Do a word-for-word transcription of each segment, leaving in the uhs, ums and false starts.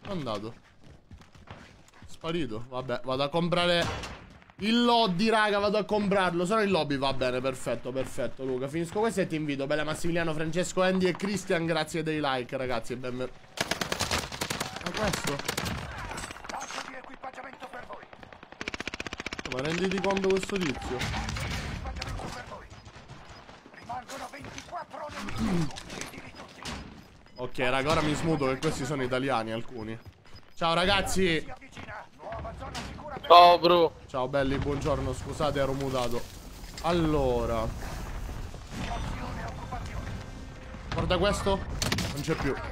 È andato. Sparito. Vabbè, vado a comprare il lobby, raga, vado a comprarlo. Sono il lobby, va bene, perfetto, perfetto, Luca. Finisco questo e ti invito. Bella Massimiliano, Francesco, Andy e Christian, grazie dei like, ragazzi. Benvenuti. Ma questo? Ma renditi conto questo tizio. Ok, raga, ora mi smuto che questi sono italiani, alcuni. Ciao, ragazzi. Ciao, bro. Ciao, belli, buongiorno. Scusate, ero mutato. Allora. Guarda questo. Non c'è più.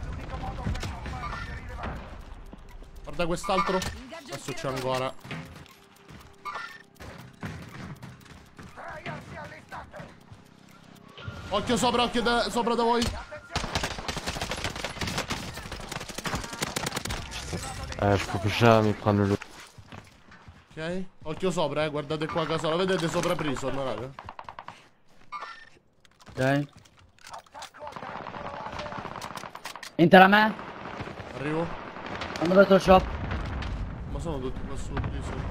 Guarda quest'altro. Adesso c'è ancora. Occhio sopra, occhio da, sopra da voi. Eh, je peux jamais prendre le... Ok. Occhio sopra, eh. Guardate qua casa. Lo vedete sopra prison, raga. Ok. Entra a me. Arrivo. Hanno dato il shop. Ma sono tutti qua su prison.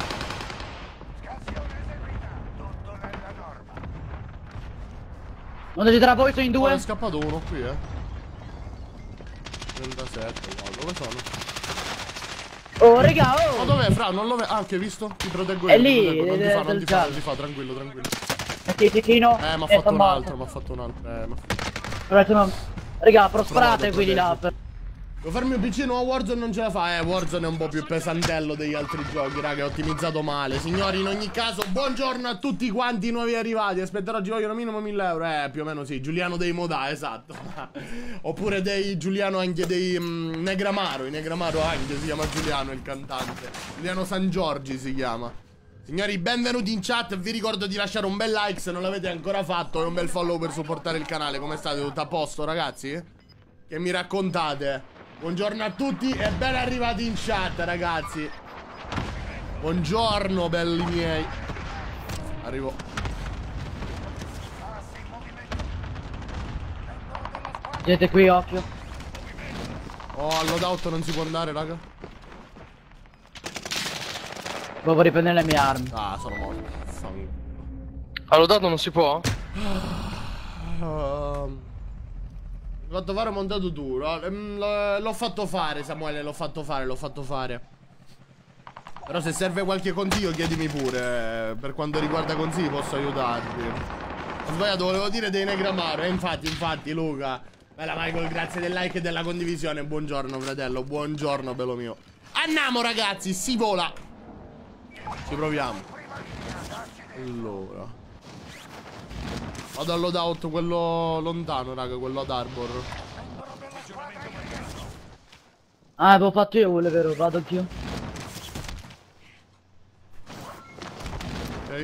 Uno di tra voi, sono in Oh, due. è scappato uno qui, eh. trentasette, wow. Dove sono? Oh, raga, oh. Ma dov'è, fra? Non lo vedo. Ah, che hai visto? Ti proteggo io. È ti lì, proteggo. Non ti del- fa, non del ti fa, giallo. non ti fa, tranquillo, tranquillo. Sì, Cecchino. Eh, mi ha Eh, fatto un fa altro, mi ha fatto un altro. Eh, ma... Però, insomma, raga, prosperate Provato, quelli là. proteggo. Per... Devo farmi un P C nuovo, Warzone non ce la fa. Eh, Warzone è un po' più pesantello degli altri giochi, raga, è ottimizzato male. Signori, in ogni caso, buongiorno a tutti quanti i nuovi arrivati. Aspetta, oggi vogliono minimo mille euro. Eh, più o meno sì, Giuliano dei Modà, esatto. Oppure dei Giuliano anche dei mm, Negramaro. I Negramaro anche, si chiama Giuliano il cantante. Giuliano San Giorgi si chiama. Signori, benvenuti in chat. Vi ricordo di lasciare un bel like se non l'avete ancora fatto e un bel follow per supportare il canale. Come state? Tutto a posto, ragazzi? Che mi raccontate? Buongiorno a tutti e ben arrivati in chat, ragazzi. Buongiorno, belli miei. Arrivo. Siete qui, occhio. Oh, al loadout non si può andare, raga. Devo riprendere le mie armi. Ah, sono morto. Fanculo. Allo dato non si può? Ehm, L'ho fatto fare montato duro. Ehm, l- L'ho fatto fare, Samuele, l'ho fatto fare, l'ho fatto fare. Però se serve qualche consiglio chiedimi pure. eh, Per quanto riguarda consigli posso aiutarvi. Ho sbagliato, volevo dire dei Negramaro. E infatti, infatti, Luca. Bella Michael, grazie del like e della condivisione. Buongiorno, fratello. Buongiorno, bello mio. Andiamo, ragazzi, si vola. Ci proviamo. Allora. Vado al loadout, quello lontano, raga, quello ad Arbor. Ah, avevo fatto io quello, vero? Vado anch'io. Ok.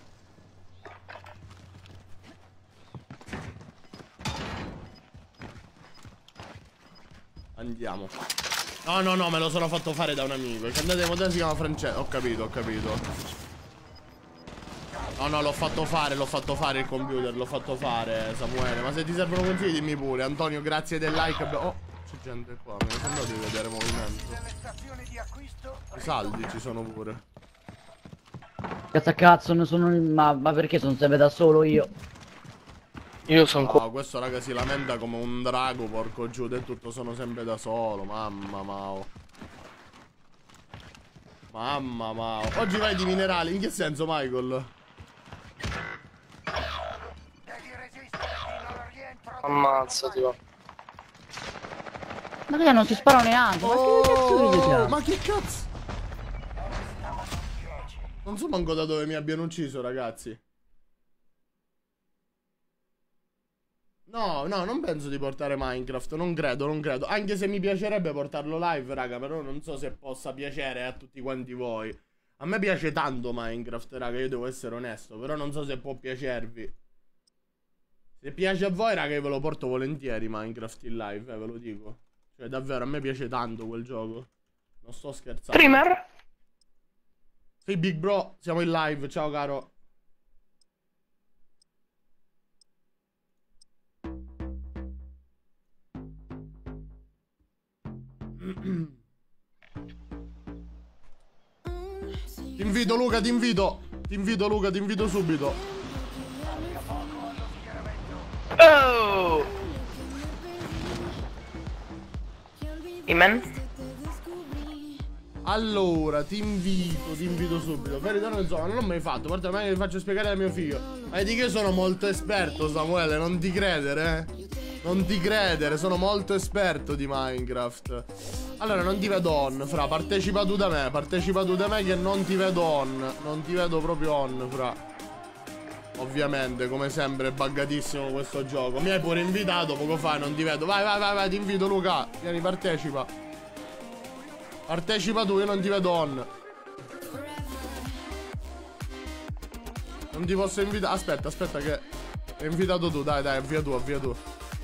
Andiamo. No, no, no, me lo sono fatto fare da un amico. Il cantante moderno si chiama Francesco. Ho capito, ho capito. No, no, l'ho fatto fare, l'ho fatto fare il computer, l'ho fatto fare, Samuele. Ma se ti servono consigli dimmi pure. Antonio, grazie del like. Oh, c'è gente qua, me ne sembra di vedere movimento. I saldi ci sono pure. Cazzo cazzo, non sono... Ma, ma perché sono sempre da solo io? Io sono qua. No, questo raga si lamenta come un drago, porco giù, e tutto sono sempre da solo, mamma mao. Mamma mao. Oggi vai di minerali, in che senso, Michael? Ammazzati, va. Ma che non si spara neanche, ma che cazzo Oh, siete? ma che cazzo? Non so manco da dove mi abbiano ucciso, ragazzi. No, no, non penso di portare Minecraft, non credo, non credo. Anche se mi piacerebbe portarlo live, raga, però non so se possa piacere a tutti quanti voi. A me piace tanto Minecraft, raga, io devo essere onesto, però non so se può piacervi. Se piace a voi, raga, io ve lo porto volentieri Minecraft in live, eh, ve lo dico. Cioè, davvero, a me piace tanto quel gioco. Non sto scherzando. Streamer? Sì, Big Bro, siamo in live, ciao caro. Ti invito Luca, ti invito. Ti invito Luca, ti invito subito. Oh! Iman? Allora, ti invito, ti invito subito. Per ritorno in zona, non l'ho mai fatto. Guarda, magari vi faccio spiegare a mio figlio. Ma di che io sono molto esperto, Samuele, non ti credere, eh. Non ti credere, sono molto esperto di Minecraft. Allora, non ti vedo on, fra, partecipa tu da me. Partecipa tu da me che non ti vedo on. Non ti vedo proprio on, fra. Ovviamente, come sempre, è buggatissimo questo gioco. Mi hai pure invitato poco fa e non ti vedo. Vai, vai, vai, vai, ti invito Luca. Vieni, partecipa. Partecipa tu, io non ti vedo on. Non ti posso invitare. Aspetta, aspetta che hai invitato tu, dai, dai, avvia tu, avvia tu.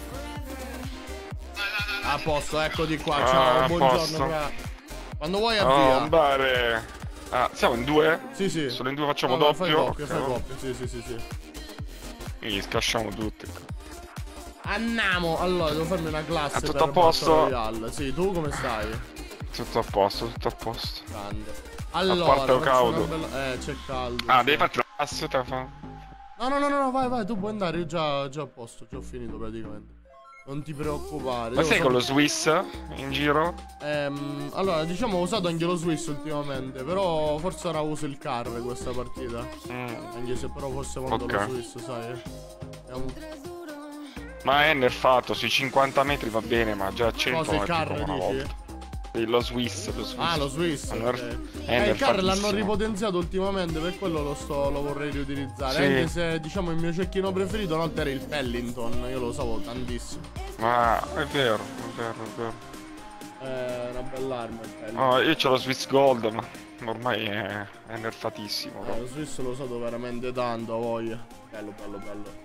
A posto, eccoti qua, ciao, Ah, buongiorno. Fra. Quando vuoi avvia. Oh, andare. Ah, siamo in due? Sì, sì. Solo in due facciamo No, no, doppio? fai doppio, Ok, fai no? doppio, sì, sì, sì, sì. Quindi scasciamo tutti. Andiamo, allora, devo farmi una classe È tutto per a posto? Battle Royale. Sì, tu come stai? Tutto a posto, tutto a posto. Grande. A Allora, parte il faccio caldo. una bella- Eh, c'è caldo. Ah, sì. devi partire la classe, te fa. No, no, no, no, no, vai, vai, tu puoi andare, io già, già a posto, già ho finito praticamente. Non ti preoccupare. Ma Io sei so- con lo Swiss in giro? Ehm, allora, diciamo, ho usato anche lo Swiss ultimamente, però forse ora uso il car questa partita. Mm. Anche se però forse quando Ok. lo Swiss, sai. È un... Ma è nerfato, sui cinquanta metri va bene, ma già a cento Cosa, il è car, tipo una dici? volta. Sì, lo Swiss, lo Swiss. Ah, lo Swiss. Allora, ok. è Eh, il car l'hanno nerfatissimo. ripotenziato ultimamente, per quello lo sto, lo vorrei riutilizzare. Sì. Anche se, diciamo, il mio cecchino preferito una volta era il Pellington, io lo usavo tantissimo. Ma è vero, è vero, è vero. È una bella arma il Pellington. No, io c'ho lo Swiss Gold, ma ormai è, è nerfatissimo. Eh, proprio. lo Swiss l'ho usato veramente tanto, a voglia. Bello, bello, bello.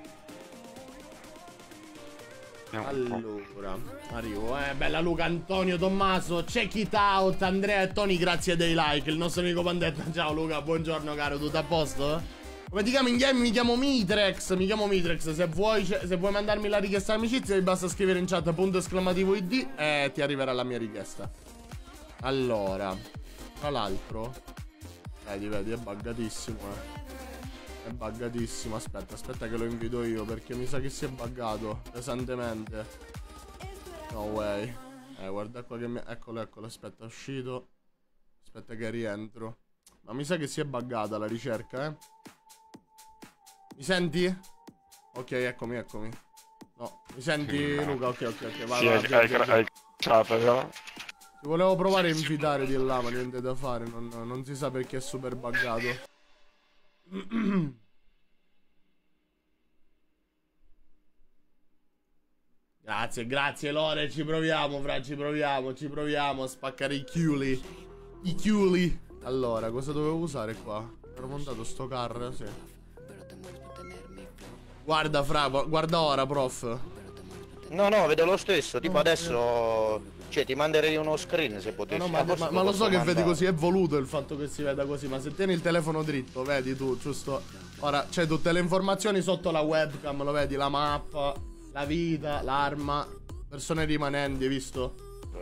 Vediamo un po'. Allora, arrivo, eh, bella Luca, Antonio, Tommaso, check it out, Andrea e Tony, grazie dei like, il nostro amico Pandetta, ciao Luca, buongiorno caro, tutto a posto? Come ti chiami in game? Mi chiamo Mitrex, mi chiamo Mitrex, se vuoi, se vuoi mandarmi la richiesta d'amicizia, mi basta scrivere in chat punto esclamativo id e ti arriverà la mia richiesta. Allora, tra l'altro, vedi, vedi, è buggatissimo, eh. È buggatissimo, aspetta, aspetta che lo invito io perché mi sa che si è buggato pesantemente. No way. Eh, guarda qua che mi... Eccolo, eccolo, aspetta, è uscito. Aspetta che rientro. Ma mi sa che si è buggata la ricerca, eh. Mi senti? Ok, eccomi, eccomi. No, mi senti Luca? Ok, ok, ok, vai, Sì, vai, hai, via, hai, via, via. hai cacciato, no? Ti volevo provare a invitare di là, ma niente da fare, non, non si sa perché è super buggato. Grazie, grazie Lore, ci proviamo, fra, ci proviamo, ci proviamo a spaccare i chiuli. I chiuli. Allora, cosa dovevo usare qua? Ero montato sto car, sì. Guarda, fra, guarda ora, prof. No, no, vedo lo stesso, tipo No, adesso, cioè ti manderei uno screen se No, potessi. no, ma, Ah, forse ma- ma lo so posso che vedi mandare. così, è voluto il fatto che si veda così, ma se tieni il telefono dritto, vedi tu, giusto? Ora c'è tutte le informazioni sotto la webcam, lo vedi, la mappa, la vita, l'arma, persone rimanenti, hai visto?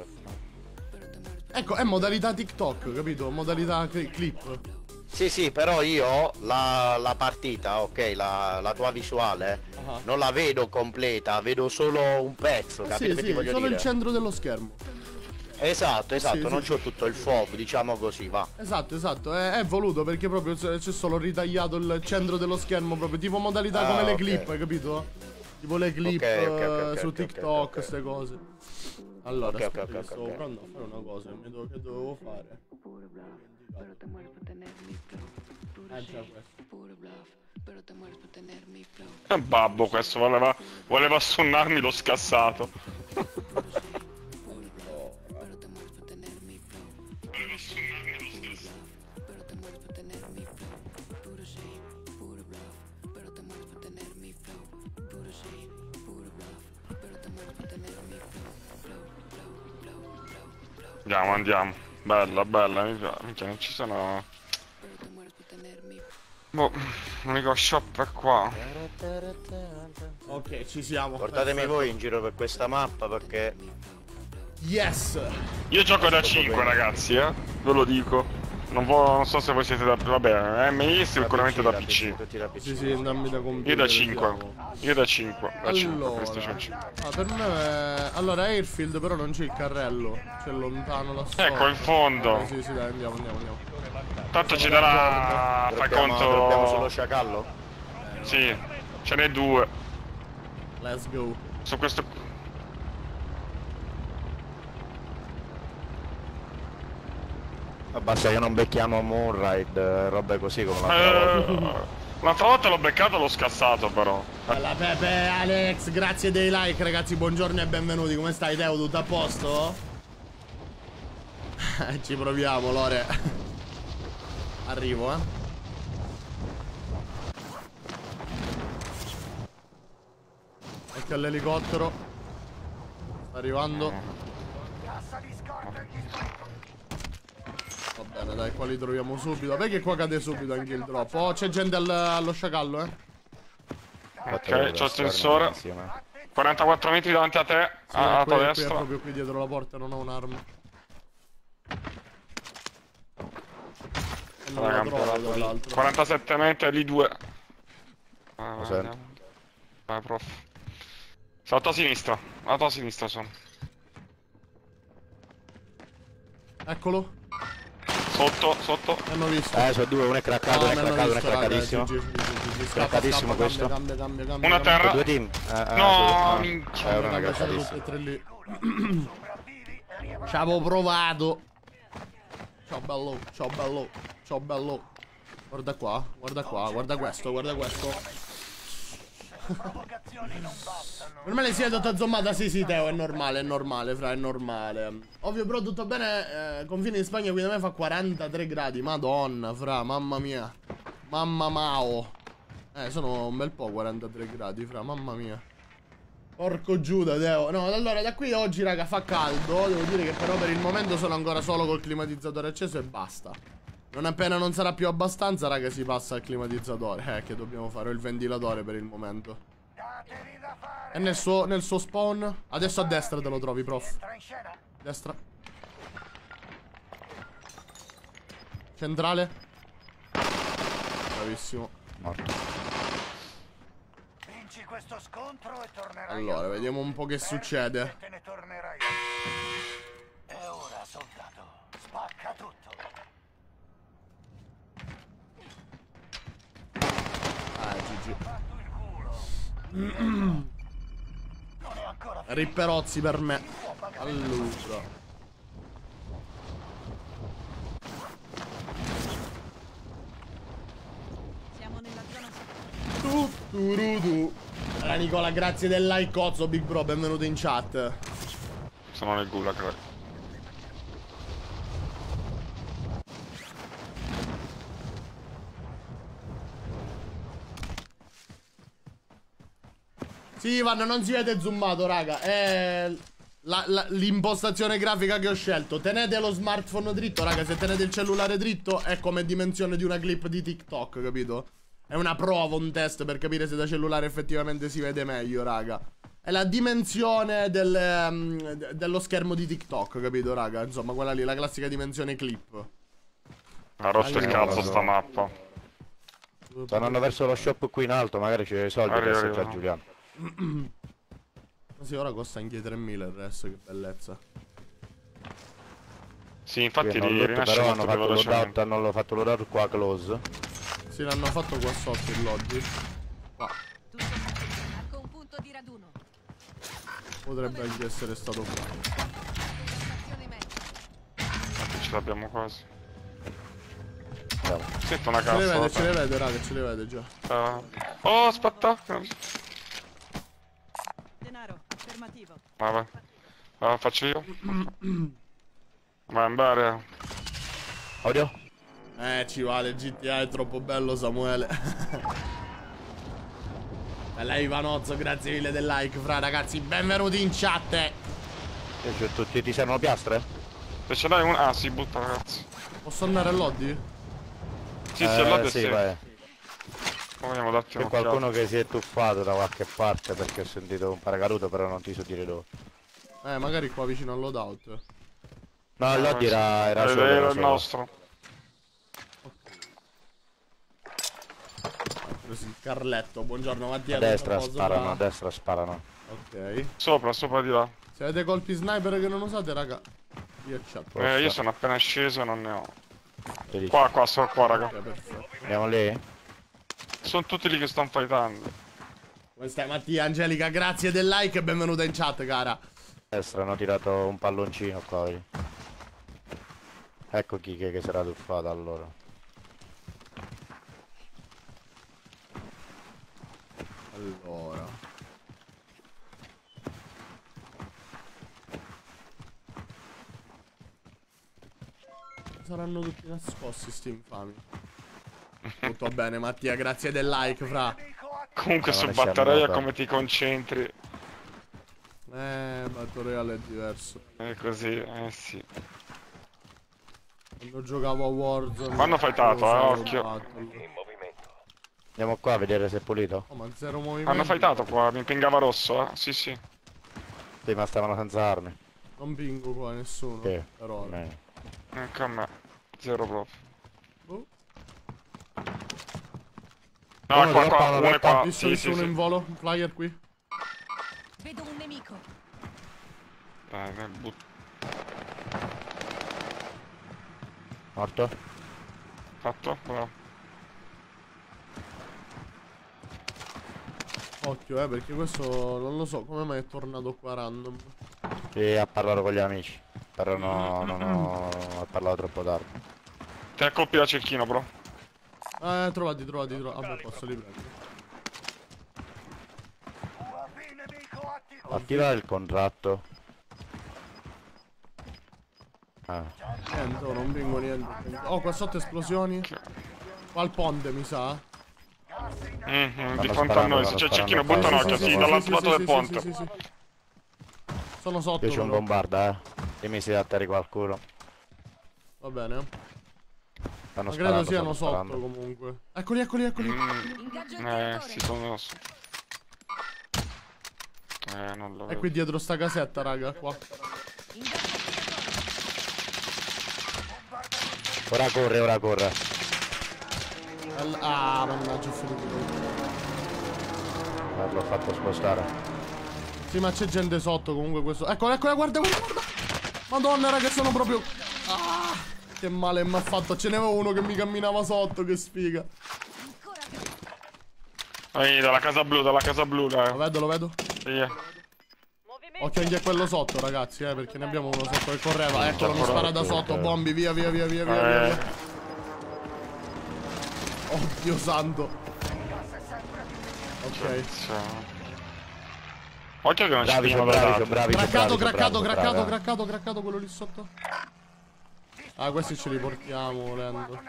Ecco, è modalità TikTok, capito? Modalità cli- clip. Sì, sì, però io la, la partita, ok, la, la tua visuale, Ah. non la vedo completa, vedo solo un pezzo, capito Sì, che ti sì, voglio solo dire? il centro dello schermo. Esatto, esatto, Sì, non sì. c'ho tutto il F O V, diciamo così, va. Esatto, esatto, è, è voluto perché proprio c'è c'è solo ritagliato il centro dello schermo, proprio tipo modalità Ah, come le ok. clip, hai capito? Tipo le clip Ok, ok, ok, eh, ok, su ok, TikTok, ok, ok. queste cose. Allora, Ok, ok, aspetta, ok, che ok, stavo ok. provando a fare una cosa che, mi do- che dovevo fare. Eh già, questo. È un babbo questo, voleva, voleva suonarmi lo scassato. Andiamo, andiamo. Bella, bella, mi piace. Minchia, non ci sono... Boh, l'unico shop è qua. Ok, ci siamo. Portatemi perfetto. voi in giro per questa mappa perché... Yes! Io gioco da cinque ragazzi, eh. Ve lo dico. Non, vo- non so se voi siete da... Vabbè, M I sicuramente da P C. Tutti da P C. Sì, sì, dammi da computer. Io da cinque. siamo. Io da cinque. Da cinque, Allora, PlayStation cinque. ah, per me è... Allora Airfield però non c'è il carrello. C'è lontano la storia. Ecco, in fondo. Eh, sì, sì, dai, andiamo, andiamo, andiamo. Tanto ci darà... Fai Droppiamo- droppiamo sullo conto... sciacallo? Sì, ce n'è due. Let's go. Su questo... Basta che non becchiamo Moonride, robe così come l'altra volta. Eh, L'altra volta l'ho beccato e l'ho scassato però. Bella Pepe, Alex, grazie dei like ragazzi, buongiorno e benvenuti. Come stai Teo? Tutto a posto? Ci proviamo Lore. Arrivo eh. Ecco l'elicottero. Sta arrivando. Va bene dai, qua li troviamo subito. Perché qua cade subito anche il drop. Oh, c'è gente al- allo sciacallo eh. Ok, c'ho il sensore. quarantaquattro metri davanti a te, Sì, a è qui, tua è qui, è destra. proprio qui dietro la porta, non ho un'arma. E non la Raga, trovo tra l'altro. quarantasette metri, lì due. Ah, Lo sento. andiamo. Vai, prof. Sono a tua sinistra, a tua sinistra sono. Eccolo, Sotto, sotto. mi hanno visto. Eh, sono due, uno è craccato, No, uno è mi hanno craccato, uno è visto, raga, craccatissimo. G G, G G, G G, scappa, Craccatissimo scappa, questo. Cambia, cambia, cambia, Una cambia. terra. Due team. Eh, eh, No, sì, minchia. eh, uno è Cambia, sono tutti craccatissimo. e tre lì. Ci avevo provato. Ciao bello, ciao bello, ciao bello. Guarda qua, guarda qua, guarda questo, guarda questo. Per me le si è tutta zombata, sì sì Teo, è normale, è normale, fra, è normale. Ovvio però tutto bene, eh, confine in Spagna qui da me fa quarantatré gradi, madonna, fra, mamma mia. Mamma mao. Eh, sono un bel po' quarantatré gradi, fra, mamma mia. Porco Giuda, Teo. No, allora da qui oggi, raga, fa caldo. Devo dire che però per il momento sono ancora solo col climatizzatore acceso e basta. Non appena non sarà più abbastanza, raga, si passa al climatizzatore. Eh, che dobbiamo fare? Ho il ventilatore per il momento. E nel suo, nel suo spawn. Adesso a destra te lo trovi, prof. Destra. Centrale. Bravissimo. Morto. Vinci questo scontro e tornerai. Allora, vediamo un po' che succede. Te ne tornerai. E ora, soldato, spacca tutto. Ah, G G. Non è ancora finito. Ripperozzi per me. Allora. Siamo nella zona Tu, tu, tu, tu. Allora Nicola, grazie del like, cozzo, Big Bro, benvenuto in chat. Sono nel gulag. Sì, Ivan, non si vede zoomato, raga. È la- la- l'impostazione grafica che ho scelto. Tenete lo smartphone dritto, raga. Se tenete il cellulare dritto è come dimensione di una clip di TikTok, capito? È una prova, un test per capire se da cellulare effettivamente si vede meglio, raga. È la dimensione del, um, de- dello schermo di TikTok, capito, raga? Insomma, quella lì, la classica dimensione clip. Ha rotto il Allora, cazzo sta mappa. Sto andando verso lo shop qui in alto, magari c'è i soldi per Arriva, assaggiare arriva. Giuliano. Ma sì, ora costa anche i tremila il resto, che bellezza. Sì, infatti Qui hanno ri- loot, rinasce però molto hanno più fatto loadout, velocemente. hanno fatto loadout qua close. Sì, l'hanno fatto qua sotto il lobby. Qua. tutto ecco un punto di raduno. Potrebbe anche essere stato qua. Stazione mezza. Ce l'abbiamo quasi. Bravo. Sento una Ce le cazzo. vede, ce le vede, raga, ce le vede già. Eh, Oh, aspetta. Denaro, affermativo. Vai, vai. Vai, faccio io. Vai andare. Audio? Eh, ci vale, G T A è troppo bello, Samuele. Bella Ivanozzo, grazie mille del like, fra ragazzi, benvenuti in chat. Io c'ho tutti, ti servono piastre? Se ce l'hai un... Ah, si butta, ragazzi. Posso andare al lobby? Sì, sì, allora sì, sì. vai. Vogliamo darti C'è un'occhiata. qualcuno che si è tuffato da qualche parte perché ho sentito un paracaduto, però non ti so dire dove. Eh, magari qua vicino al loadout. No, l'Oddi era, era solo, Era era il solo. nostro. preso il Carletto. Buongiorno Mattia. A destra tutto a posto, sparano, va? a destra sparano. Ok. Sopra, sopra di là. Se avete colpi sniper che non usate, raga, io chat. Eh, io sono appena sceso e non ne ho. Che dici? Qua, qua, sono qua, raga. Ok, perfetto. Andiamo lì? Sono tutti lì che stanno fightando. Come stai Mattia? Angelica, grazie del like e benvenuta in chat, cara. A destra hanno tirato un palloncino qua, vedi? Ecco chi che, che sarà tuffato allora. Allora. Saranno tutti nascosti sti infami. Tutto bene Mattia, grazie del like, fra. Comunque Ma su non è Battle Royale sciamata. come ti concentri. Eh, Battle Royale è diverso. È così, eh sì. Quando giocavo a Warzone. Quando fai tato, lo eh, so, occhio. Battle. Andiamo qua a vedere se è pulito. Oh, ma zero movimento. Hanno fightato qua, mi pingava rosso, eh. Sì, sì. Sì, ma stavano senza armi. Non pingo qua nessuno. Sì. Per ora. Eh. Anche a me. Zero proprio. Boh. No, Uno qua, droppa, qua, uno uno è droppa. qua. Visto, Sì, visto sì, uno sì. in volo. Un flyer qui. Vedo un nemico. Dai, dai, but- Morto? Fatto? Bravo. Occhio, eh, perché questo non lo so come mai è tornato qua random. E ha parlato con gli amici. Però no, no, no, ha parlato troppo tardi. Ti ha colpito a cecchino, bro. Eh, trovati, trovati, trovati. Vabbè, posso li prendere. Attiva il contratto. Ah, Niente, oh, non pingo niente. Oh, qua sotto esplosioni. Qua al ponte, mi sa. Mhm, di Stanno fronte a sparando, noi, se stanno c'è cecchino, sparando. butta un Sì, occhio, sì, sì, sì, dall'altro lato del sì, ponte. sì, sì, sì. Sono sotto. io c'ho un però. bombarda, eh. Dimmi se attari qualcuno. Va bene. Stanno Ma credo sparando, siano stanno sotto sparando. comunque. Eccoli, eccoli, eccoli. Mm, Ingaggio il eh, tiratore. sì, sono... Eh, non lo È vedo. qui dietro sta casetta, raga, qua. Ingaggio il tiratore. Ora corre, ora corre. Al- Ah, mannaggia, ho finito. Eh, L'ho fatto spostare. Sì, ma c'è gente sotto comunque questo. Eccola, eccola, guarda, guarda, guarda. Madonna, raga, sono proprio... Ah, che male mi ha fatto. Ce n'avevo uno che mi camminava sotto, che sfiga. Ancora più. Ehi, dalla casa blu, dalla casa blu, Lo dai. vedo, lo vedo. Via. Occhio anche a quello sotto, ragazzi, eh, perché ne abbiamo uno sotto che correva. Eccolo, mi Ancora spara da sotto, sotto. ok. Bombi, via, via, via, via, via, via. Eh, via. Oddio santo. Ok. ciao. Occhio che non ci Bravi, sono pigliano bravi, le sono date. bravi. sono Craccato, bravi, sono craccato, bravi, sono craccato, bravi, eh. craccato, craccato quello lì sotto. Ah, questi ce li portiamo volendo.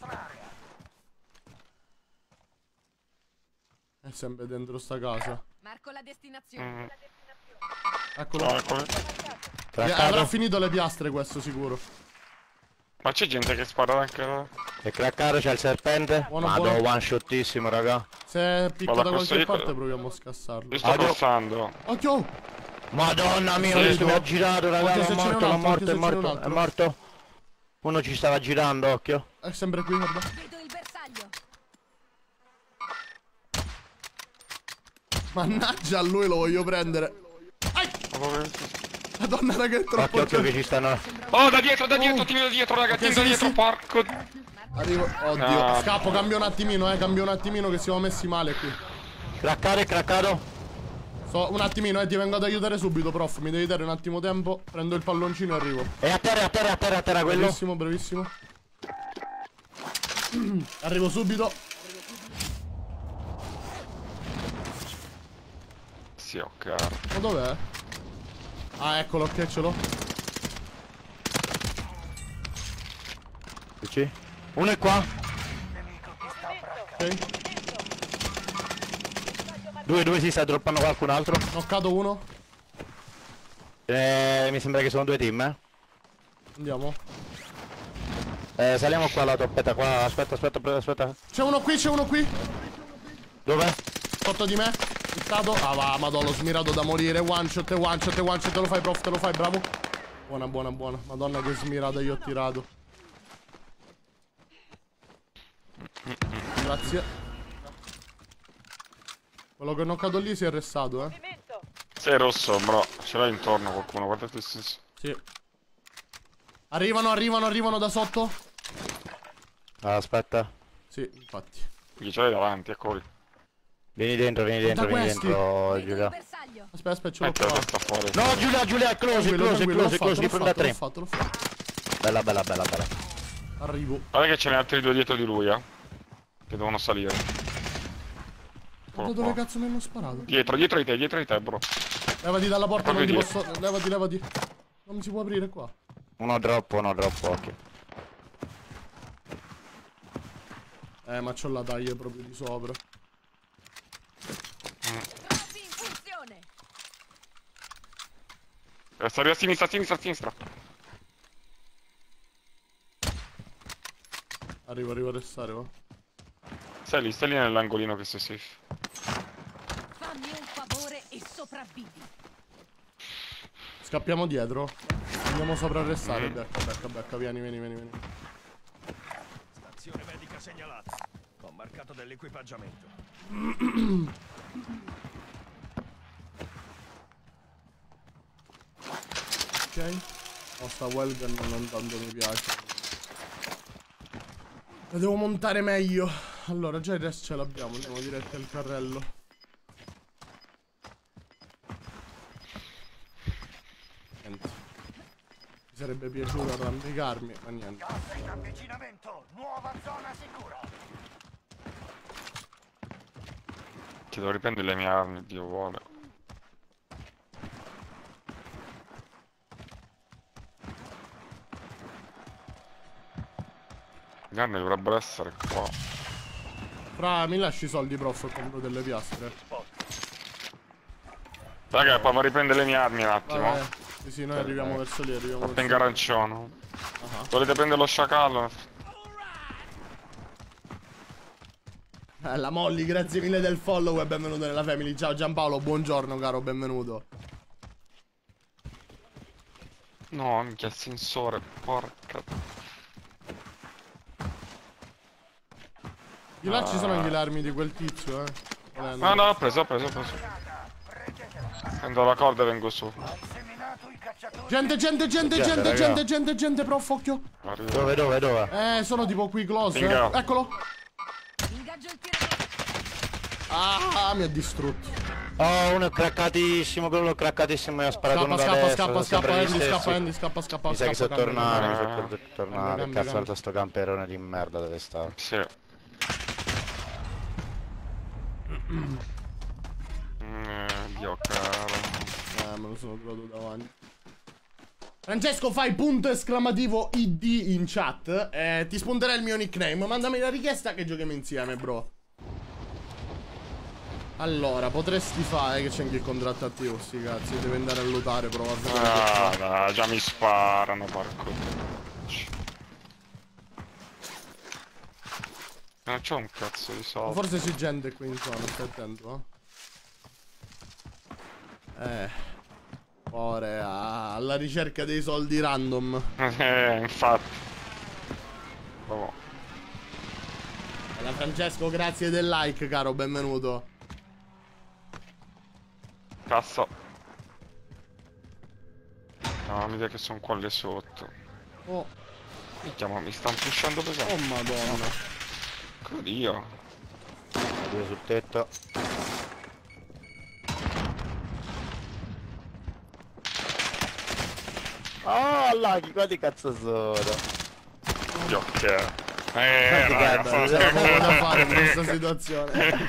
È sempre dentro sta casa. Marco la destinazione. Mm. Eccolo. No, ecco. Eh, Craccato. avrà finito le piastre questo sicuro. Ma c'è gente che spara anche là. E craccato c'è il serpente. Buono, Madò, buono. one shotissimo, raga. Se picca Vado da a qualche costruire- parte proviamo a scassarlo. Io sto Audio. passando. Occhio! Madonna mia, Sì, questo tu. mi ha girato, raga. Occhio È se ce n'è morto, un è altro, morto, occhio è se ce n'è un morto, è altro. morto. Uno ci stava girando, occhio. È sempre qui, guarda. Vedo il bersaglio. Mannaggia, a lui lo voglio prendere. Ai! Madonna, raga, è troppo. Occhio, occhio che ci stanno. Oh, da dietro, da dietro, Oh. tieni da dietro, raga, Ok, tieni da sì, dietro, sì. porco. Arrivo. Oddio. No. Scappo, cambio un attimino, eh. Cambio un attimino che siamo messi male qui. Craccato e craccato. So, un attimino, eh. Ti vengo ad aiutare subito, prof. Mi devi dare un attimo tempo. Prendo il palloncino e arrivo. E a terra, a terra, a terra, a terra quello. Bravissimo, bravissimo. Arrivo subito. Sì, ok. Ma dov'è? Ah, eccolo, ok, ce l'ho. Sì. Uno è qua. Ok. Due, due si sta droppando qualcun altro. Knoccato uno. Eh, mi sembra che sono due team, eh. Andiamo. Eh, saliamo qua lato, aspetta qua, aspetta, aspetta, aspetta. C'è uno qui, c'è uno qui. Dove? Sotto di me. Stato. Ah, va, madonna, l'ho smirato da morire. One shot, one shot, one shot. Te lo fai, prof, te lo fai, bravo. Buona, buona, buona. Madonna, che smirata io ho tirato. Grazie. Quello che ho knoccato lì si è arrestato, eh. Sei rosso, bro. Ce l'hai intorno qualcuno, guardate stesso. Sì. Arrivano, arrivano, arrivano da sotto. Ah, aspetta. Sì, infatti. Chi ce l'hai davanti, eccoli. Vieni dentro, vieni Guarda dentro, vieni questi. dentro, Vedo Giulia. un bersaglio. Aspetta, aspetta, ce l'ho Mettila qua. testa fuori. No, Giulia, Giulia, close, Tranquillo, close, tranquillo, close, l'ho close, fatto, close, l'ho di prenda fatto, l'ho tre. fatto, l'ho fatto. Bella, bella, bella, bella. Arrivo. Guarda che ce n'è altri due dietro di lui, eh. Che devono salire. Guarda Eccolo dove qua. cazzo mi hanno sparato. Dietro, dietro di te, dietro di te, bro. Levati dalla porta, non ti Proprio posso... Levati, levati. Non mi si può aprire qua. Uno troppo, uno troppo, ok. Eh, ma c'ho la taglia proprio di sopra. Troppi in funzione. Eh, sta a sinistra, a sinistra, a sinistra. Arrivo, arrivo a restare, va. Stai lì, stai lì nell'angolino che sei safe. Fammi un favore e sopravvivi. Scappiamo dietro. Andiamo sopra a restare. Mm. Becca, becca, becca. Vieni, vieni, vieni, vieni. Stazione medica segnalata. Ho marcato dell'equipaggiamento. Ok. Oh, sta Wellgun non tanto mi piace. La devo montare meglio. Allora, già il resto ce l'abbiamo. Andiamo diretti al carrello. Niente. Mi sarebbe piaciuto arrampicarmi, ma niente. Gas in avvicinamento. Nuova zona sicura. Ti devo riprendere le mie armi, Dio vuole. Le armi dovrebbero essere qua. Fra, mi lasci i soldi, prof, e compro delle piastre. Raga, poi mi riprende le mie armi un attimo. Vabbè. Sì, sì, noi arriviamo verso lì, arriviamo verso Tengo lì. arancione. Ah. Volete prendere lo sciacallo? Eh, la Molly, grazie mille del follow e benvenuto nella family. Ciao Giampaolo, buongiorno caro, benvenuto. No, minchia, il sensore, porca. Di là ci sono anche le armi di quel tizio, eh. Volendo. No, no, ho preso, ho preso, ho preso. Prendo la corda e vengo su. Seminato i cacciatori. Gente, gente, gente, Gente, gente, raga. gente, gente, gente, prof, occhio. Arrivo. Dove, dove, dove? Eh, sono tipo qui close, Vinga. eh. Eccolo. Ingaggio il tiratore. Ah, mi ha distrutto. Oh, uno è craccatissimo, quello è craccatissimo, mi ha sparato Scappa, uno da scappa, destra, scappa, sono sempre scappa, gli Andy, stessi. scappa, Andy, scappa, scappa, Mi sa che scappa, sono cambia, tornati, cambia. mi Ah. sono tor- tornati, Cambia, cazzo cambia. alto sto camperone di merda dove sta. Sì. Mm, eh, Dio caro. Eh, me lo sono trovato davanti. Francesco, fai punto esclamativo I D in chat. Eh, ti spunterà il mio nickname. Mandami la richiesta che giochiamo insieme, bro. Allora, potresti fare che c'è anche il contratto attivo, sti cazzi. Deve andare a lottare, probabilmente. Ah, dai, già mi sparano, porco. Non c'ho un cazzo di Ma soldi. forse c'è gente qui in zona, stai attento, eh. Eh. Ore, ah, alla ricerca dei soldi random. Eh, infatti. Oh. Allora, Francesco, grazie del like, caro, benvenuto. Cazzo. No, mi sa che sono qua lì sotto. Oh, Minchia, ma mi stanno pushando pesante. oh madonna. Oddio. Due sul tetto. Oh, laghi, quanti cazzo sono? Dio che. Eh, Quanti raga, cazzo fa- C'è poco da fare in questa situazione.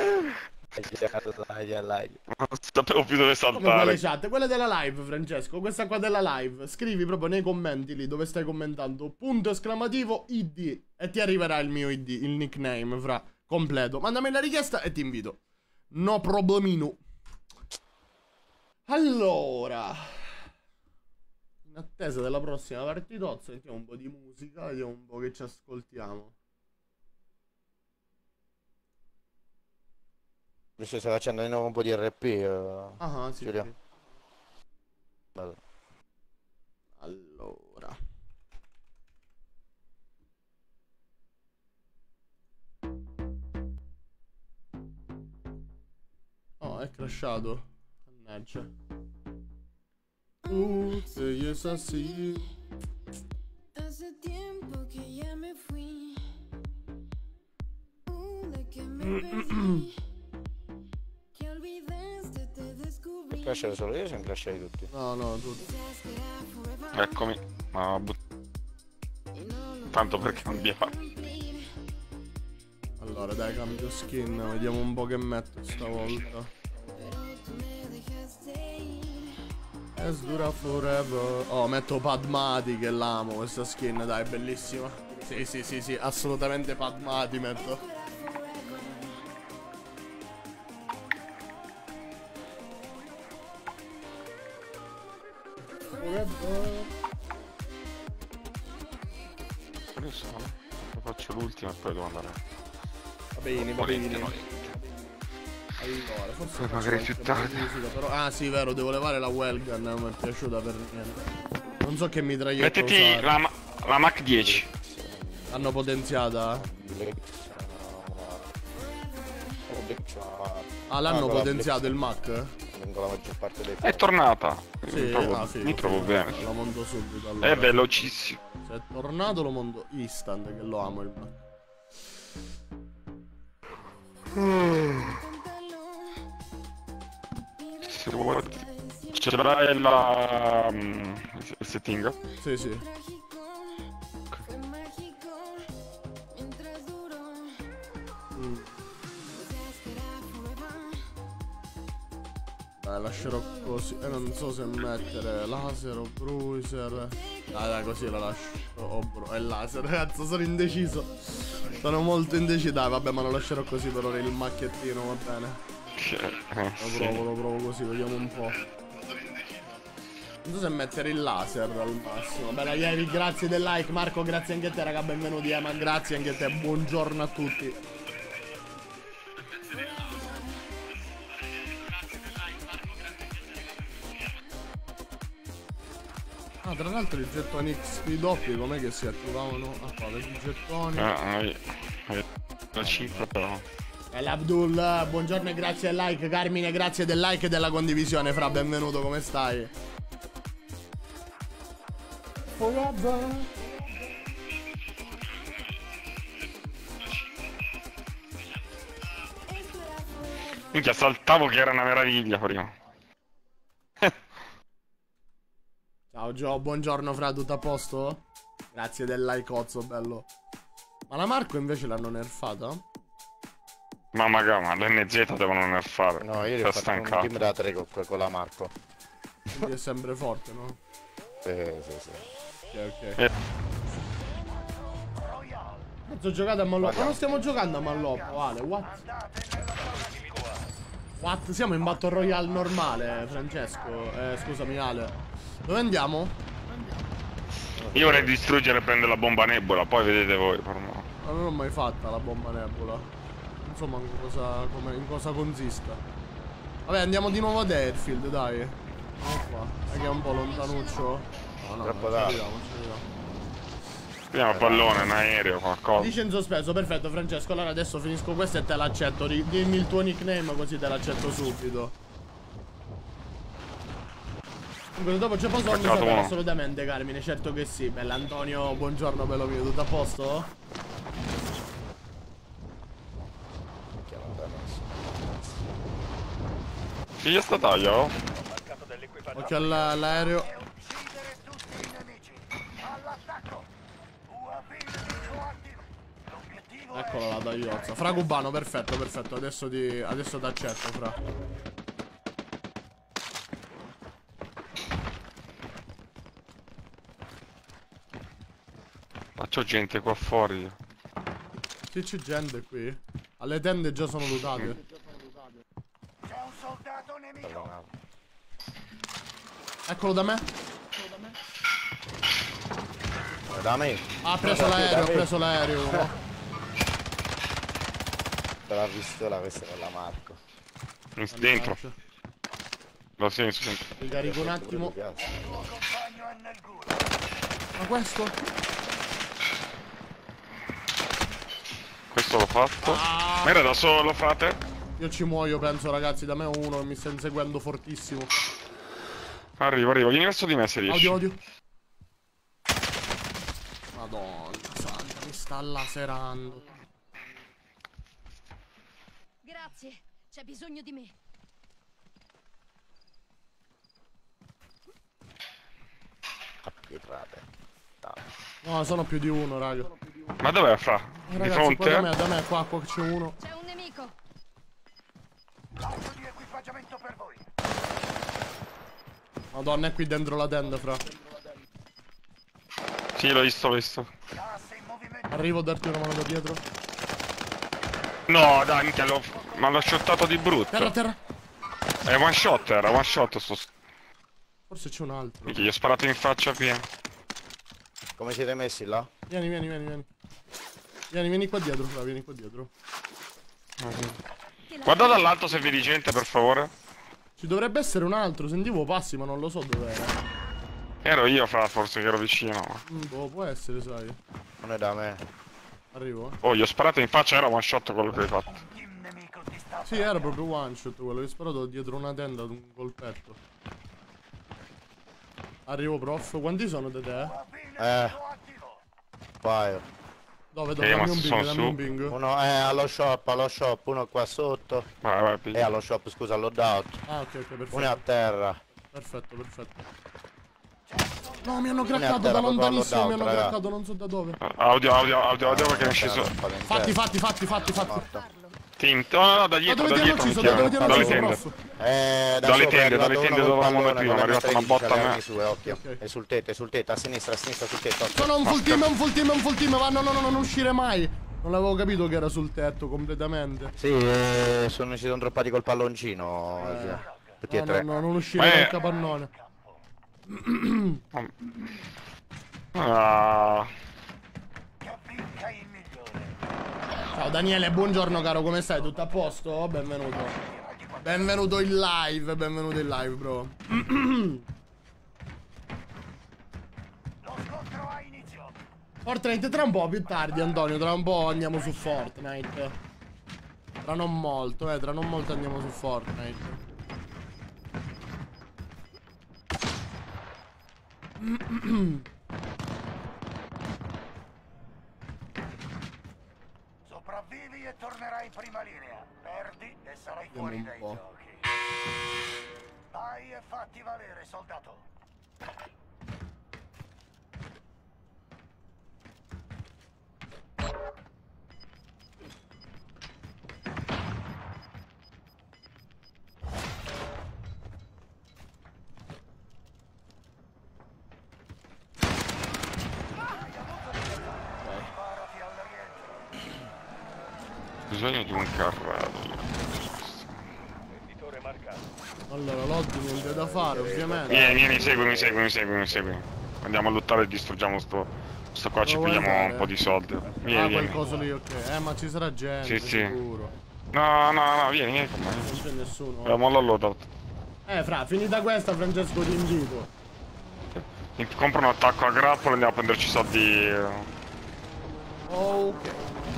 Laghi. Non sapevo più dove Come quelle saltare. chat, quella della live, Francesco, questa qua della live. Scrivi proprio nei commenti lì dove stai commentando punto esclamativo I D e ti arriverà il mio I D, il nickname, fra, completo. Mandami la richiesta e ti invito. No problemino. Allora, in attesa della prossima partitozza, sentiamo un po' di musica, vediamo un po' che ci ascoltiamo. Mi stai facendo di nuovo un po' di R P. eh. Ah, sì, Giulia. sì. Bello. Allora. è crashato. Mannaggia. Uh, se io sassi. Hace tiempo que ya me fui. Uh, de que me perdí. Que olvidaste, te descubrí. Crescere solo io, sono cresciati tutti. No, no, tutti. Eccomi. Ma but... Tanto perché non abbiamo. Allora, dai, cambio skin. Vediamo un po' che metto stavolta. Es dura forever. Oh, metto Padmati, che l'amo questa skin, dai, è bellissima. Sì, sì, sì, sì, assolutamente Padmati metto. Forever. Adesso faccio l'ultima e poi devo andare. Va bene, va bene. Allora, forse poi magari più tardi. Musica, però... Ah sì, vero, devo levare la Wellgun, non mi è piaciuta per niente. Non so che mitraglietta mettiti usare. la, la Mach dieci. L'hanno potenziata? Ah, l'hanno potenziato il Mac? La maggior parte dei È tornata. Sì, mi trovo, ah, sì, mi trovo sì, bene. Lo monto subito allora. È velocissimo. Se è tornato lo monto instant, che lo amo il Mac. Se vuoi... Ce l'hai la... Um, il setting? Sì, sì. Mm. Dai, lascerò così. E non so se mettere laser o bruiser. Dai, dai, così la lascio. O oh, è laser, ragazzi, sono indeciso. Sono molto indeciso. Dai, vabbè, ma lo lascerò così per ora il macchiettino, va bene. Eh, Lo sì. provo, lo provo così, vediamo un po'. Non so se mettere il laser al massimo. Bella Ievi, grazie del like. Marco, grazie anche a te, raga, benvenuti. Eh, ma grazie anche a te, buongiorno a tutti. Ah, tra l'altro i gettoni X P doppi com'è che si attivavano? Ah, qua, vedi i gettoni. Ah, eh, eh, la cinque però. E l'Abdul, buongiorno e grazie del like. Carmine, grazie del like e della condivisione, fra, benvenuto, come stai? Forever. Minchia, saltavo che era una meraviglia prima. Ciao Gio, buongiorno fra, tutto a posto? Grazie del like, ozzo, bello. Ma la Marco invece l'hanno nerfata? Ma magari, ma l'N Z devono nerfare. No, io per ho fatto un stancato. team da tre con, con la Marco. Quindi è sempre forte, no? Sì, sì, sì. Ok, ok. Eh. Sto giocando a Malloppo. Ma non stiamo giocando a Malloppo, Ale, what? What? Siamo in Battle Royale normale, Francesco. Eh, scusami, Ale. Dove andiamo? Io vorrei distruggere e prendere la bomba nebula, poi vedete voi. Per me. Ma non l'ho mai fatta la bomba nebula. Non so manco cosa, come, in cosa consista. Vabbè, andiamo di nuovo ad Airfield, dai. Andiamo qua. È che è un po' lontanuccio. No, no, Troppo non ci da. arriviamo, non ci arriviamo. Vediamo a pallone, un aereo, qualcosa. Dice in sospeso, perfetto Francesco. Allora adesso finisco questo e te l'accetto. Dimmi il tuo nickname così te l'accetto subito. Comunque dopo c'è posso farmi sapere uno. assolutamente, Carmine, certo che sì. Bella Antonio, buongiorno bello mio, tutto a posto? Figlia sta taglia, oh. Occhio all'aereo. Eccola la tagliozza. Fra cubano, perfetto, perfetto. Adesso ti adesso ti accetto, fra. Ma c'ho gente qua fuori. Sì, c'è gente qui. Alle tende già sono lutate. C'è un soldato nemico. Eccolo da me. Da me. Ha preso l'aereo, ha preso l'aereo uno. Per la pistola questa con la Marco. Dentro. Lo senso, sento. Ricarico un attimo. Il tuo compagno è nel culo. Ma questo? Questo l'ho fatto. Ah. Ma era da solo, frate? Io ci muoio, penso, ragazzi. Da me è uno che mi sta inseguendo fortissimo. Arrivo, arrivo. Vieni verso di me se riesci. Odio, odio. Madonna santa, mi sta laserando. Grazie, c'è bisogno di me. A pietrate. No, sono più di uno, raga. Ma dov'è, fra? Eh, Di ragazzi, qua da fronte? me, da me, qua, qua c'è uno. C'è un nemico. Cambio di equipaggiamento per voi. Madonna, è qui dentro la tenda, fra. Sì, l'ho visto, l'ho visto. Gas in movimento. Arrivo a darti una mano da dietro. No, dai, minchia, l'ho... ma l'ho shottato di brutto. Terra, terra. È one shot, era one shot sto... Forse c'è un altro. Minchia, gli ho sparato in faccia via. Come siete messi là? Vieni, vieni, vieni, vieni. Vieni, vieni qua dietro, fra, vieni qua dietro. Guarda dall'alto se vedi gente, per favore. Ci dovrebbe essere un altro, sentivo passi, ma non lo so dov'era. Ero io, fra, forse che ero vicino. Mm, boh, può essere, sai. Non è da me. Arrivo, eh. Oh, gli ho sparato in faccia, era one shot quello che hai fatto. Il nemico ti sta. Sì, era proprio one shot quello che ho sparato dietro una tenda ad un colpetto. Arrivo, prof. Quanti sono da te? Eh. Paio. Dove? Dove? Eh, ma Dammi un sono ping, dammi su. un ping. Uno è allo shop, allo shop, uno qua sotto. Vai, vai, E piglia. allo shop, scusa, allo down. Ah, ok, ok, perfetto. Uno è a terra. Perfetto, perfetto. No, mi hanno è a craccato terra, da proprio lontanissimo, mi allo hanno down, raga. craccato, non so da dove. Audio, audio, audio, audio perché mi è sceso. Fatti, fatti, fatti, fatti, fatti. Tinto, no, no, da Da dietro, dove da ti hanno dietro mi ucciso? Da dove ti hanno chiama. Dalle ucciso, tende. prof? Eh, da Dalle sopra è tende, dalle arrivato tende uno dove col eravamo pallone prima, con mi è arrivata una l'emme botta a tredici, me. le Su, eh, occhio. Ok. È sul tetto, è sul tetto, a sinistra, a sinistra, sul tetto. occhio. Sono un full team, è un full team, è un full team. Va, no, no, no, non uscire mai. Non l'avevo capito che era sul tetto completamente. Sì, eh, sono, si sono droppati col palloncino. Eh. Tutti e No, tre. no, no, non uscire Eh. dal capannone. Ah, Che vinca il migliore. Ciao Daniele, buongiorno caro, come stai? Tutto a posto? Benvenuto. Benvenuto in live, benvenuto in live, bro. Lo scontro ha inizio. Fortnite tra un po' più tardi, Antonio, tra un po' andiamo su Fortnite. Tra non molto, eh, tra non molto andiamo su Fortnite. Sopravvivi e tornerai in prima linea. Perdi e sarai fuori un dai po'. giochi. Vai e fatti valere, soldato. Preparati al rientro. bisogno di un carrello. Venditore marcato. Allora, Loddi niente da fare, ovviamente. Vieni, vieni, seguimi, seguimi, seguimi, seguimi. Andiamo a lottare e distruggiamo sto, sto qua, ci Lo vuoi pigliamo fare? un po' di soldi. Vieni, Ah, vieni. quel coso lì, ok. Eh, ma ci sarà gente, Sì, sì. sicuro. No, no, no, vieni, vieni con me. Non c'è nessuno. Abbiamo la loadout. Eh, fra, finita questa, Francesco, ti invito. Compra un attacco a grappolo e andiamo a prenderci i soldi. Ok.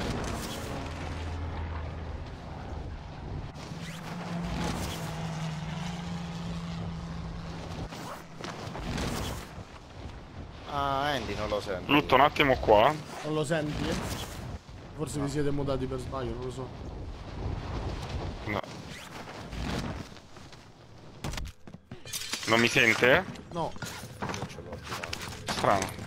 Ah, Andy non lo sento. Lutto un attimo qua. Non lo senti? Forse vi siete mutati per sbaglio, non lo so. No. Non mi sente? No. Strano.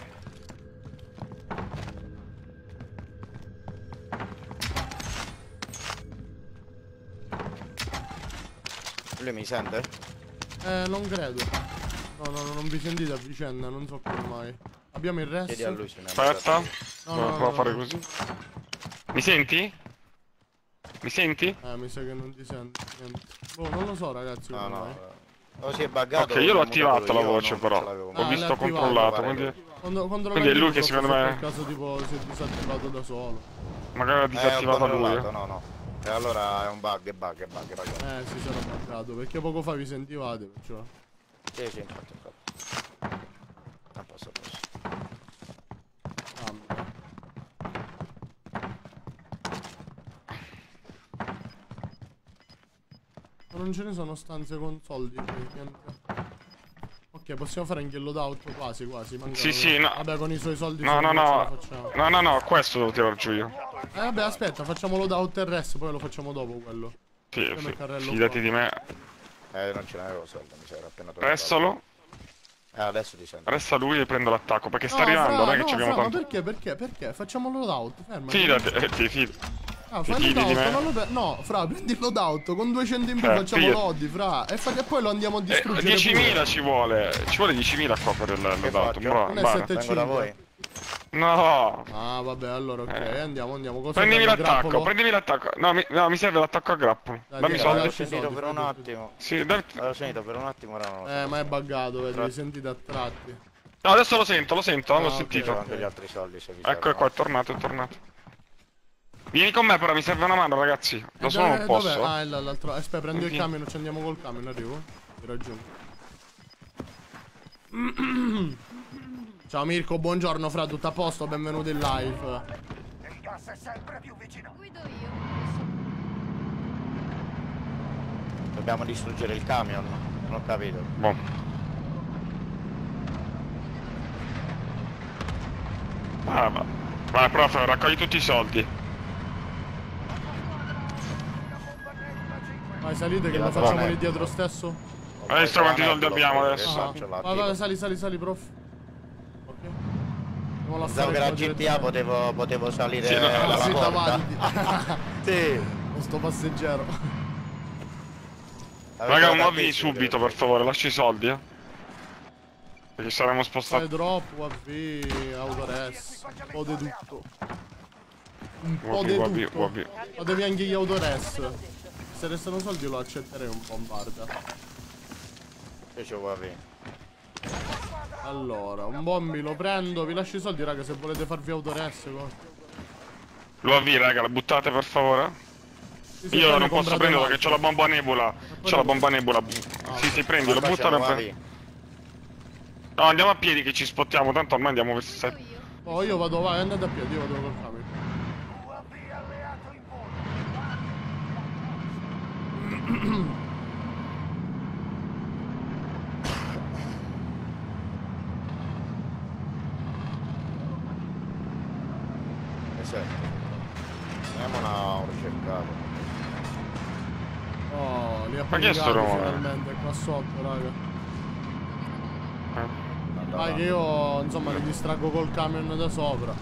Lui mi sente? Eh, non credo. No, no, no, non vi sentite a vicenda, non so come mai. Abbiamo il resto? Chiedi a lui se ne Aspetta. No, Prova no, prova a no, fare no. così. Mi senti? Mi senti? Eh, mi sa che non ti senti. Niente. Boh, non lo so, ragazzi. No, come no. mai. O si è buggato. Ok, io l'ho o l'ho mutato attivata la io, voce, non però. ce l'avevo Ho Ah, mai. visto l'hai attivato, controllato, pare. quindi Quando, quando Quindi è lui l'ho che attivato, secondo so me- per caso tipo si è disattivato da solo. magari ha Eh, ho disattivato lui. controllato, no, no. E allora è un bug, è bug, è bug, è bug. Eh, si sarà buggato, perché poco fa vi sentivate, perciò. Sì, sì, infatti, infatti. A posto, a posto. Ah, non ce ne sono stanze con soldi. Niente. Ok, possiamo fare anche il loadout quasi, quasi. Mancano. Sì, sì, no. Vabbè, con i suoi soldi. No, no, non ce la no. facciamo. No, no, no, questo devo tirare giù io. Eh, vabbè, aspetta, facciamo loadout e resto, poi lo facciamo dopo quello. Sì, Come sì. il carrello Fidati qua. di me. Eh, non ce n'avevo soldi, mi era appena tolto. Restalo. Eh, adesso ti sento. Resta lui e prendo l'attacco. Perché sta No, arrivando, fra, non è che no, ci abbiamo fra, tanto. Ma perché, perché, perché? Facciamo loadout, ferma. Fidati, eh, ti fidi. Ah, Ti fai fidi di loadout, me? non lo per- no, fra, prendi il loadout, con duecento in più Eh, facciamo fidati. lodi, fra. E, fa- e poi lo andiamo a Eh, distruggere. diecimila pure. ci vuole. Ci vuole diecimila qua per il loadout. faccio? Bravo, Non è basta. sette e Vengo da cinque. voi. No. Ah, vabbè, allora ok, Eh. andiamo, andiamo. Cosa Prendimi abbiamo, l'attacco, grappolo? prendimi l'attacco. No mi, no, mi serve l'attacco a grappolo. Dai, Dammi i dai, soldi. dai. L'ho sentito soldi, per fai un tu, attimo. Sì, dai- L'ho sentito per un attimo, ora non lo so. Eh, ma è buggato, vedi, Tra- li sentite a tratti. No, adesso lo sento, lo sento, Ah, l'ho ok. sentito. Anche gli altri soldi se vi Ecco servono. qua, è tornato, è tornato. Vieni con me però, mi serve una mano ragazzi. Da Eh, solo dove- non posso. dov'è? Ah, è là, l'altro. Aspetta, prendo il Sì. camion, ci andiamo col camion, arrivo. Ti raggiungo. Ciao Mirko, buongiorno fra, tutto a posto, benvenuto in live. Il gas è sempre più vicino. Guido io. Dobbiamo distruggere il camion. Non ho capito. Boh. Ah, va. Vai prof, raccogli tutti i soldi. Vai, salite che La lo facciamo zona è- lì dietro stesso. Hai visto quanti soldi abbiamo adesso? Ah, Faccio vai, l'attimo. vai, sali, sali, sali, prof. Ok. Andiamo là Pensavo fuori, che la qua G T A direttamente. potevo, potevo salire Sì, no, dalla Sì, porta. davanti. Sì. Con sto passeggero. Avevo Raga, dato a muovili te, subito credo. per favore, lasci i soldi, eh. Perché saremo Fai spostati. drop, U A V, autores. Un po' di tutto. Un po' U A V, di U A V, U A tutto. V. Fatevi anche gli autores. Se restano soldi lo accetterei un po' in barca. Io ci vuoi avere. Allora, un bombi lo prendo, vi lascio i soldi raga se volete farvi autores. L'U A V raga, la buttate per favore. Io non posso prendere perché c'ho la bomba nebula. C'ho la bomba nebula. Sì, sì, prendi, lo Qua c'è buttalo la e U A prendi. V. No, andiamo a piedi che ci spottiamo, tanto ormai andiamo verso Guido sette. io. Oh, io vado, vai, andate a piedi, io vado col camion. U A V alleato in volo. Esatto. Andiamo una ricercata. Oh, li ha Ma chi è sto pagati rumore? finalmente qua sotto, raga. Eh. Vai che io, insomma, li distraggo col camion da sopra.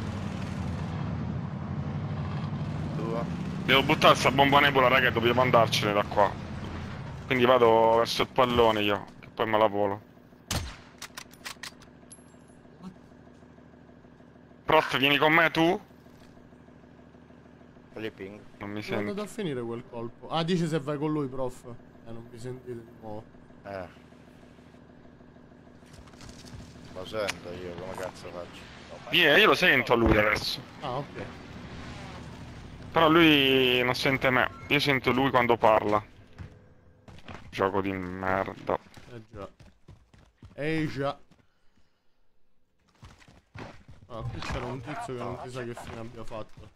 Due. Devo buttare sta bomba nebula raga e dobbiamo andarcene da qua. Quindi vado verso il pallone io, che poi me la volo. Prof, vieni con me tu? Quelli ping. Non mi Sono andato sento. a finire quel colpo. Ah, dici se vai con lui, prof. Eh, non mi sentite di nuovo. Eh. Lo sento io, come cazzo faccio? Vieni, io lo sento lui adesso. Ah, ok. Però lui non sente me. Io sento lui quando parla. Gioco di merda. Eh già. Eh già. Ah, qui c'era un tizio che non si sa che fine abbia fatto.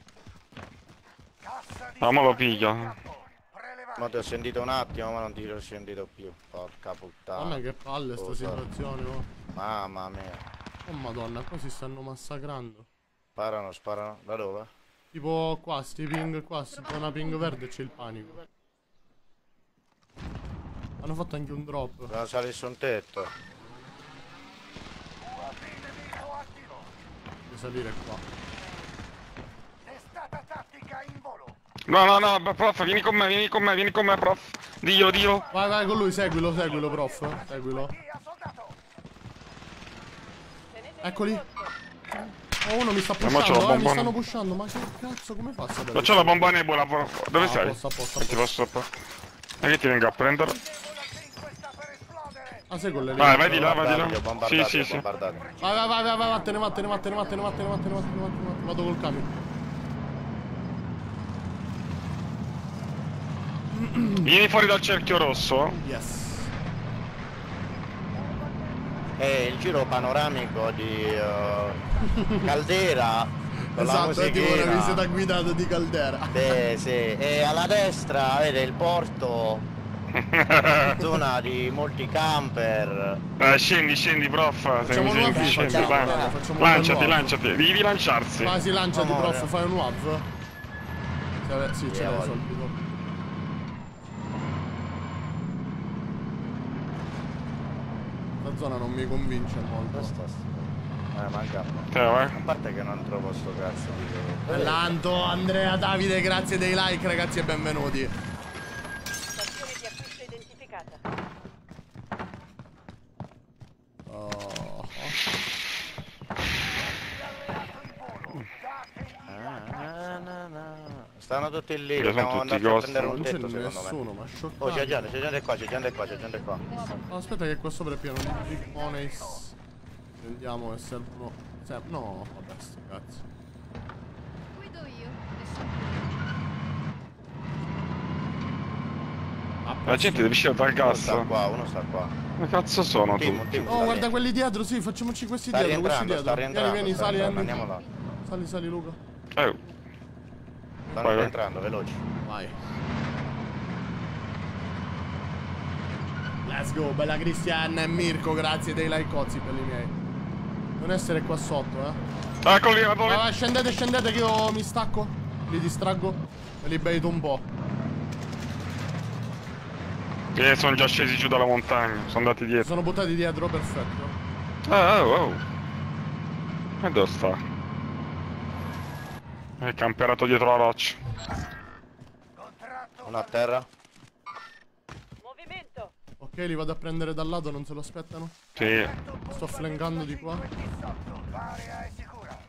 Cassa di Ah, ma lo piglio. prelevante. Ma ti ho sentito un attimo, ma non ti ho sentito più. Porca puttana. Mamma che palle sta Cosa? situazione, oh. Mamma mia. Oh madonna, qua si stanno massacrando. Sparano, sparano. Da dove? Tipo qua, sti ping qua, sti una ping verde e c'è il panico. Hanno fatto anche un drop. Dobbiamo salire su un tetto. U A V nemico attivo. Devi salire qua. Testata tattica in volo. No, no, no, beh, prof, vieni con me, vieni con me, vieni con me, prof. Dio, Dio. Vai, vai con lui, seguilo, seguilo, prof. Seguilo. Via soldato. Eccoli. Oh, uno mi sta Eh, ma c'ho pushando, la eh, mi bombona. stanno pushando, ma che cazzo, come fa a sapere? Ma c'ho la bomba nebula, prof. Dove Ah, sei? a posto, a posto, a Non ti posto. posso fare. E che ti vengo a prendere? cinque sta per esplodere. Ah, sei con le Vai, linee. vai di là, vai di Bombardati, là. bombardati, Sì, sì, sì. bombardati. Vai, vai, vai, vai, vai, vattene, vattene, vattene, vattene, vattene, vattene, vattene, vattene, vattene, vado col camion. Vieni fuori dal cerchio rosso. Yes. È il giro panoramico di uh, Caldera con la Esatto, è tipo una visita musichina. guidata di Caldera. Sì, sì. E alla destra vede il porto Zona di molti camper. Eh, scendi, scendi, prof. Sei Facciamo un un scendi, nuovo, scendi, facciamo, vai. dai, facciamo un Lanciati, nuovo. lanciati. Devi lanciarsi. Quasi lanciati, Amore. prof, fai un W A V. Sì, vabbè, sì, ce l'hai Yeah, soldi. dopo. La zona non mi convince molto. Sta Eh, manca. Te, vai. A parte che non trovo sto cazzo di. Lanto, Andrea, Davide, grazie dei like, ragazzi, e benvenuti. Stazione di acquisto identificata. Oh. Ah, na, na. Stanno tutti lì, Io sono dobbiamo tutti andare a ghost. prendere un Non c'è tetto secondo nessuno, me. ma scioccato. Oh, c'è gente, c'è gente qua, c'è gente qua, c'è gente qua. No, aspetta che qua sopra è pieno di big monies. Prendiamo che servono. Se... No, vabbè, sti cazzi. Guido io. Nessuno. Ah, La gente deve uscire dal Uno gas. sta qua, uno sta qua. Che cazzo sono Un team, tu? un team Oh, sta guarda lì. quelli dietro, sì, facciamoci questi Sta dietro, questi rientrando, sta dietro. Vieni, rientrando, vieni, sta sali, rientrando, Andy. andiamo là. Sali, sali, Luca. Eh, Stanno Vai, vai. rientrando, veloci. Vai. Let's go, bella Cristian e Mirko, grazie dei like cozzi per i miei. Non essere qua sotto, eh. eccoli, eccoli. Vai, vai, scendete, scendete che io mi stacco. Li distraggo e li baito un po'. Eh, sono già scesi giù dalla montagna, sono andati Si dietro. sono buttati dietro, perfetto. Ah, oh, oh. E dove sta? È camperato dietro la roccia. Uno a terra. Movimento. Ok, li vado a prendere dal lato, non se lo aspettano. Sì. Sto flankando di qua. L'area è sicura.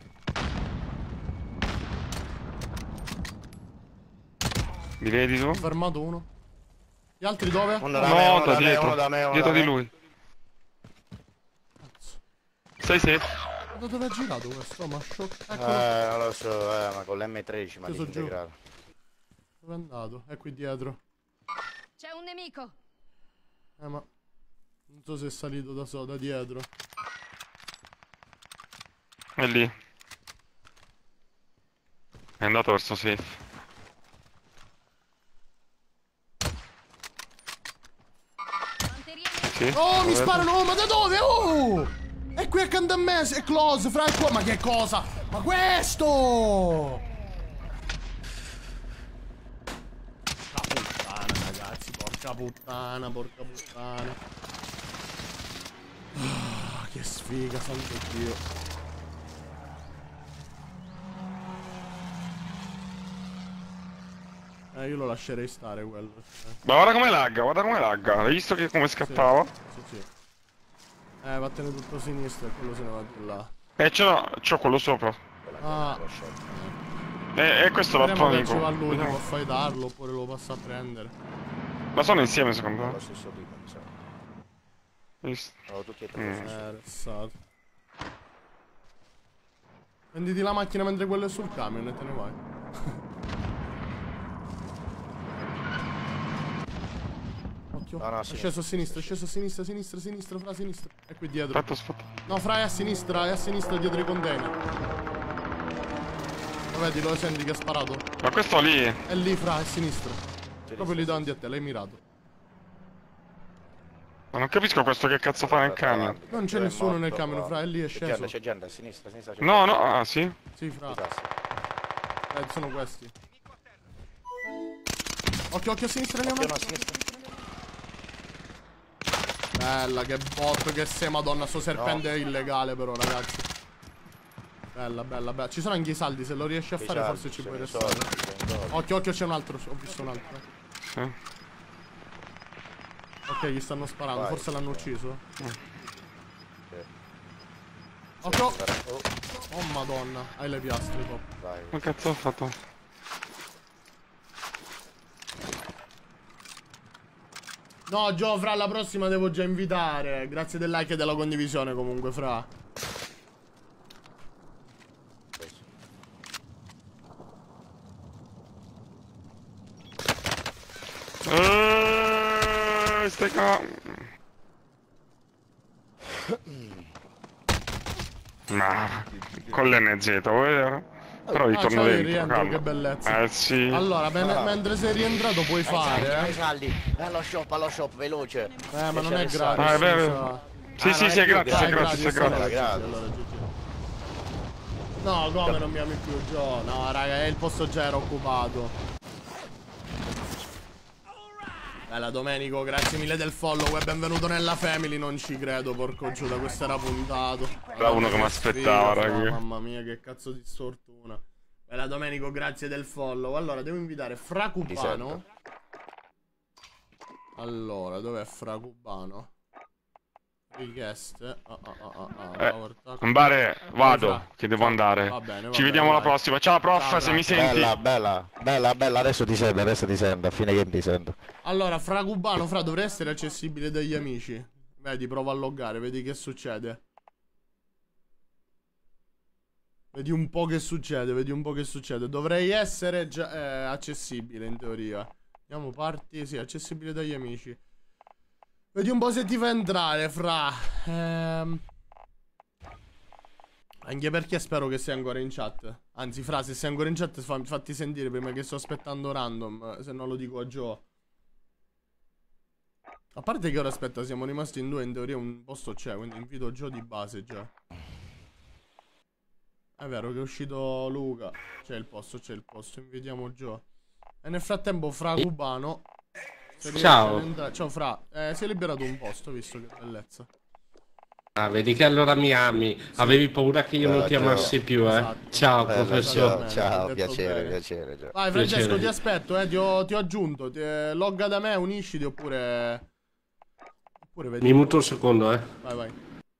Mi vedi tu? Ho fermato uno. Gli altri dove? Uno da me, No, uno da da me, dietro. uno da me, uno Dietro da di me. lui. Cazzo. Sei safe? Da dove ha girato questo? Ma sciocco. Eccolo. Eh, non lo so, eh, ma con l'emme tredici mi ha Sceso giù. disintegrato. Dove è andato? È qui dietro. C'è un nemico. Eh, ma... Non so se è salito da so, da dietro. È lì. È andato verso safe. Sì. Oh, mi Dove- sparano! Oh, ma da dove? Oh! È qui accanto a me! È close, fra, è qua! Ma che cosa? Ma questo! Porca puttana, ragazzi, porca puttana, porca puttana. Ah, che sfiga, santo Dio. Eh, io lo lascerei stare quello. Eh, Ma guarda come lagga, guarda come lagga. Hai visto che come scattava? sì, sì. Eh, vattene tutto a sinistra e quello se ne va di là. Eh, ce l'ho, c'ho quello sopra. Ah, E, e questo è l'altro speriamo che ci amico. va lui, Vediamo. può fightarlo oppure lo passa a prendere. Ma sono insieme secondo Lo me. stesso tipo, mi sa. Visto? Sono tutti e tre. Mm. Eh, ressato. Prenditi la macchina mentre quello è sul camion e te ne vai. Occhio. No, no, è sì, sceso a sì, sinistra, è sì, sceso a sinistra, sinistra, sinistra, fra sinistra. È qui dietro. Aspetta, aspetta. No, fra è a sinistra, è a sinistra dietro i container. Lo vedi, lo senti che ha sparato? Ma questo lì. È lì, fra, è a sinistra. Sì, Proprio sì, lì sì, davanti a te, l'hai mirato. Ma non capisco questo che cazzo fa nel camion. Non c'è È nessuno nel morto, camion, qua. fra, è lì, è C'è gente, sceso. c'è gente, a sinistra, a sinistra c'è No, gente. no, ah sì? Sì, fra. Disastro. Eh, sono questi. Occhio, occhio a sinistra, Occhio, no, Leonardo. a sinistra. Bella, che botto che sei, madonna. Sto serpente è illegale però, ragazzi. Bella, bella, bella. Ci sono anche i saldi, se lo riesci a Dei fare saldi, forse ci ci puoi sono i restare. soldi, ci sono i soldi. Occhio, occhio, c'è un altro. Ho visto un altro. eh. Sì. Ok, gli stanno sparando, Vai, forse l'hanno sì. ucciso. Sì. Occhio. Oh, Oh madonna, hai le piastre top. vai. Ma cazzo ho fatto? No, Gio, fra, la prossima devo già invitare. Grazie del like e della condivisione comunque, fra. Eeeh, stai ca... Ma... Con l'N Z, vuoi vedere? Però Ah, ritorno c'hai il dentro, rientro, calma. che bellezza. Eh sì. Allora, men- Ah. mentre sei rientrato puoi fare, Ai eh. saldi, allo shop, allo shop, veloce. Eh, ma non è Lasciare gratis. Ah, è mi vero. sa. Sì, Ah, sì, non sì, è è più gratis, Ah, è è gratis, è gratis, gratis. allora, gratis. allora, G G. No, come non mi ami più, Gio? No, raga, il posto già era occupato. Bella Domenico, grazie mille del follow e benvenuto nella family. Non ci credo, porco giù, da questo era puntato. Era uno che mi aspettava, Sfiga, raga. Mamma mia, che cazzo di sfortuna. Bella Domenico, grazie del follow. Allora, devo invitare Fra Cubano. Allora, dov'è Fra Cubano? Richieste. Ah, ah, ah, ah, Eh, power tack. Andare, vado, Fra. che devo Ciao. andare. Va bene, va Ci bene, vediamo alla dai. prossima. Ciao prof, Ciao, se mi Fra. senti. Bella, bella, bella, bella, adesso ti sento, adesso ti sento, a fine game ti sento. Allora, Fra Cubano, Fra, dovrei essere accessibile dagli amici. Vedi, prova a loggare, vedi che succede. Vedi un po' che succede, vedi un po' che succede. Dovrei essere già eh, accessibile in teoria. Andiamo parti, sì, accessibile dagli amici. Vedi un po' se ti fa entrare, Fra. Ehm... Anche perché spero che sia ancora in chat. Anzi, Fra, se sei ancora in chat fa- fatti sentire prima che sto aspettando random. Se no lo dico a Joe. A parte che ora aspetta, siamo rimasti in due, in teoria un posto c'è, quindi invito Joe di base già. È vero che è uscito Luca. C'è il posto, c'è il posto, invitiamo Joe. E nel frattempo Fra Cubano. se Ciao. riesce ad entrare- Ciao Fra, eh, si è liberato un posto, visto che bellezza. Ah, vedi che allora mi ami. Avevi paura che io non Bella, ti ciao. amassi più, eh? Esatto. Ciao, Bella, professore. ciao, Hai ciao, detto piacere, bene. piacere. Gio. Vai Francesco, Piacere. ti aspetto, eh, ti ho, ti ho aggiunto. Ti, eh, logga da me, unisciti oppure... Oppure vedi... Mi muto un secondo, eh. Vai, vai.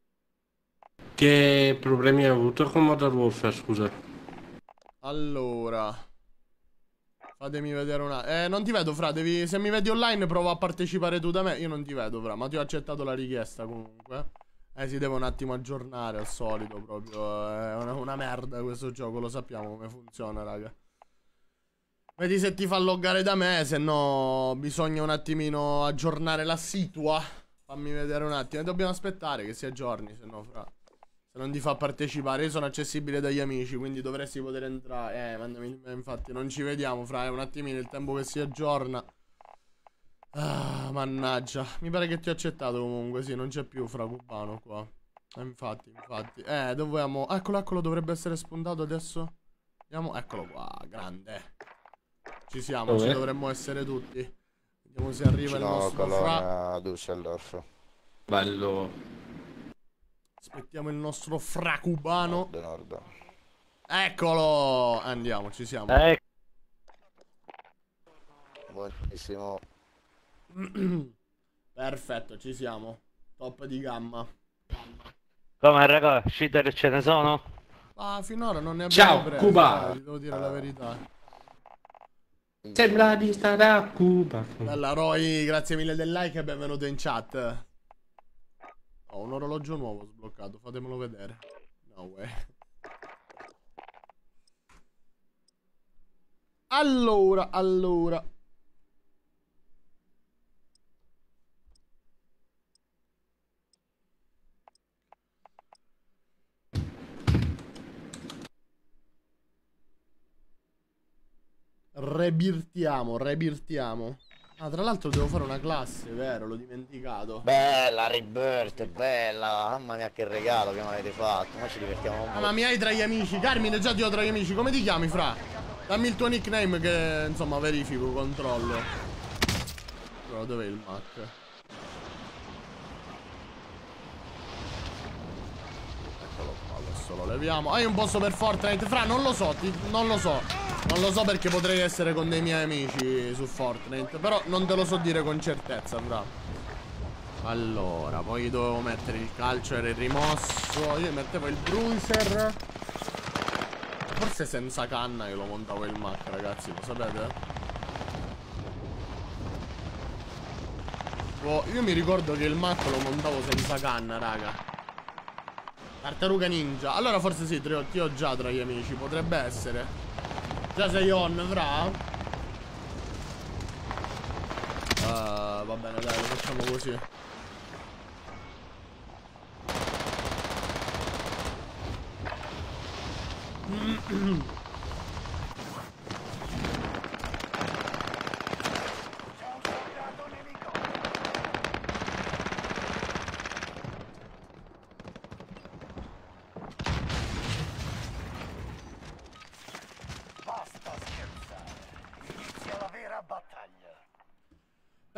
Che problemi hai avuto con Modern Warfare, scusa? Allora... Fatemi vedere una... Eh, non ti vedo, Fra, devi... Se mi vedi online prova a partecipare tu da me. Io non ti vedo, Fra, ma ti ho accettato la richiesta comunque. Eh, si deve un attimo aggiornare al solito, proprio. È una, una merda questo gioco, lo sappiamo come funziona, raga. Vedi se ti fa loggare da me, se no bisogna un attimino aggiornare la situa. Fammi vedere un attimo. E dobbiamo aspettare che si aggiorni, se no, Fra. Se non ti fa partecipare, io sono accessibile dagli amici, quindi dovresti poter entrare. Eh, mandami, infatti, non ci vediamo, Fra, è un attimino il tempo che si aggiorna. Ah, mannaggia. Mi pare che ti ho accettato comunque, sì, non c'è più Fra Cubano qua. Eh, infatti, infatti. Eh, dovevamo... Ah, eccolo, eccolo, dovrebbe essere spuntato adesso. Vediamo, eccolo qua, grande. Ci siamo, Dove? ci dovremmo essere tutti. Vediamo se arriva il Vicino nostro Fra. Colonia Düsseldorf. Bello. Aspettiamo il nostro Fra Cubano. Nord, nord. Eccolo! Andiamo, ci siamo. Eh, Buonissimo. Perfetto, ci siamo. Top di gamma. Come raga, cheater ce ne sono? Ah, finora non ne abbiamo Ciao, presi, Cuba. dai, ti devo dire la verità. Sembra di stare a Cuba. Bella Roy, grazie mille del like e benvenuto in chat. Ho un orologio nuovo sbloccato, fatemelo vedere. No way. Allora, allora. Rebirtiamo, rebirtiamo. Ah, tra l'altro devo fare una classe, vero? L'ho dimenticato. Bella Rebirth, bella. Mamma mia che regalo che mi avete fatto. Ma ci divertiamo un Ah, po'. ma mi hai tra gli amici. Carmine, già ti ho tra gli amici. Come ti chiami, Fra? Dammi il tuo nickname che, insomma, verifico, controllo. Però dov'è il Mac? Eccolo qua, adesso lo leviamo. Hai un posto per Fortnite? Fra, non lo so, ti- non lo so. Non lo so perché potrei essere con dei miei amici su Fortnite. Però non te lo so dire con certezza, Fra. Allora, poi dovevo mettere il calcio, era il rimosso. Io mettevo il bruiser. Forse senza canna io lo montavo il Mac, ragazzi, lo sapete? Oh, io mi ricordo che il Mac lo montavo senza canna, raga. Tartaruga Ninja. Allora forse sì, ti ho, ti ho già tra gli amici, potrebbe essere. Già sei on, Fra? Uh, va bene, dai, lo facciamo così.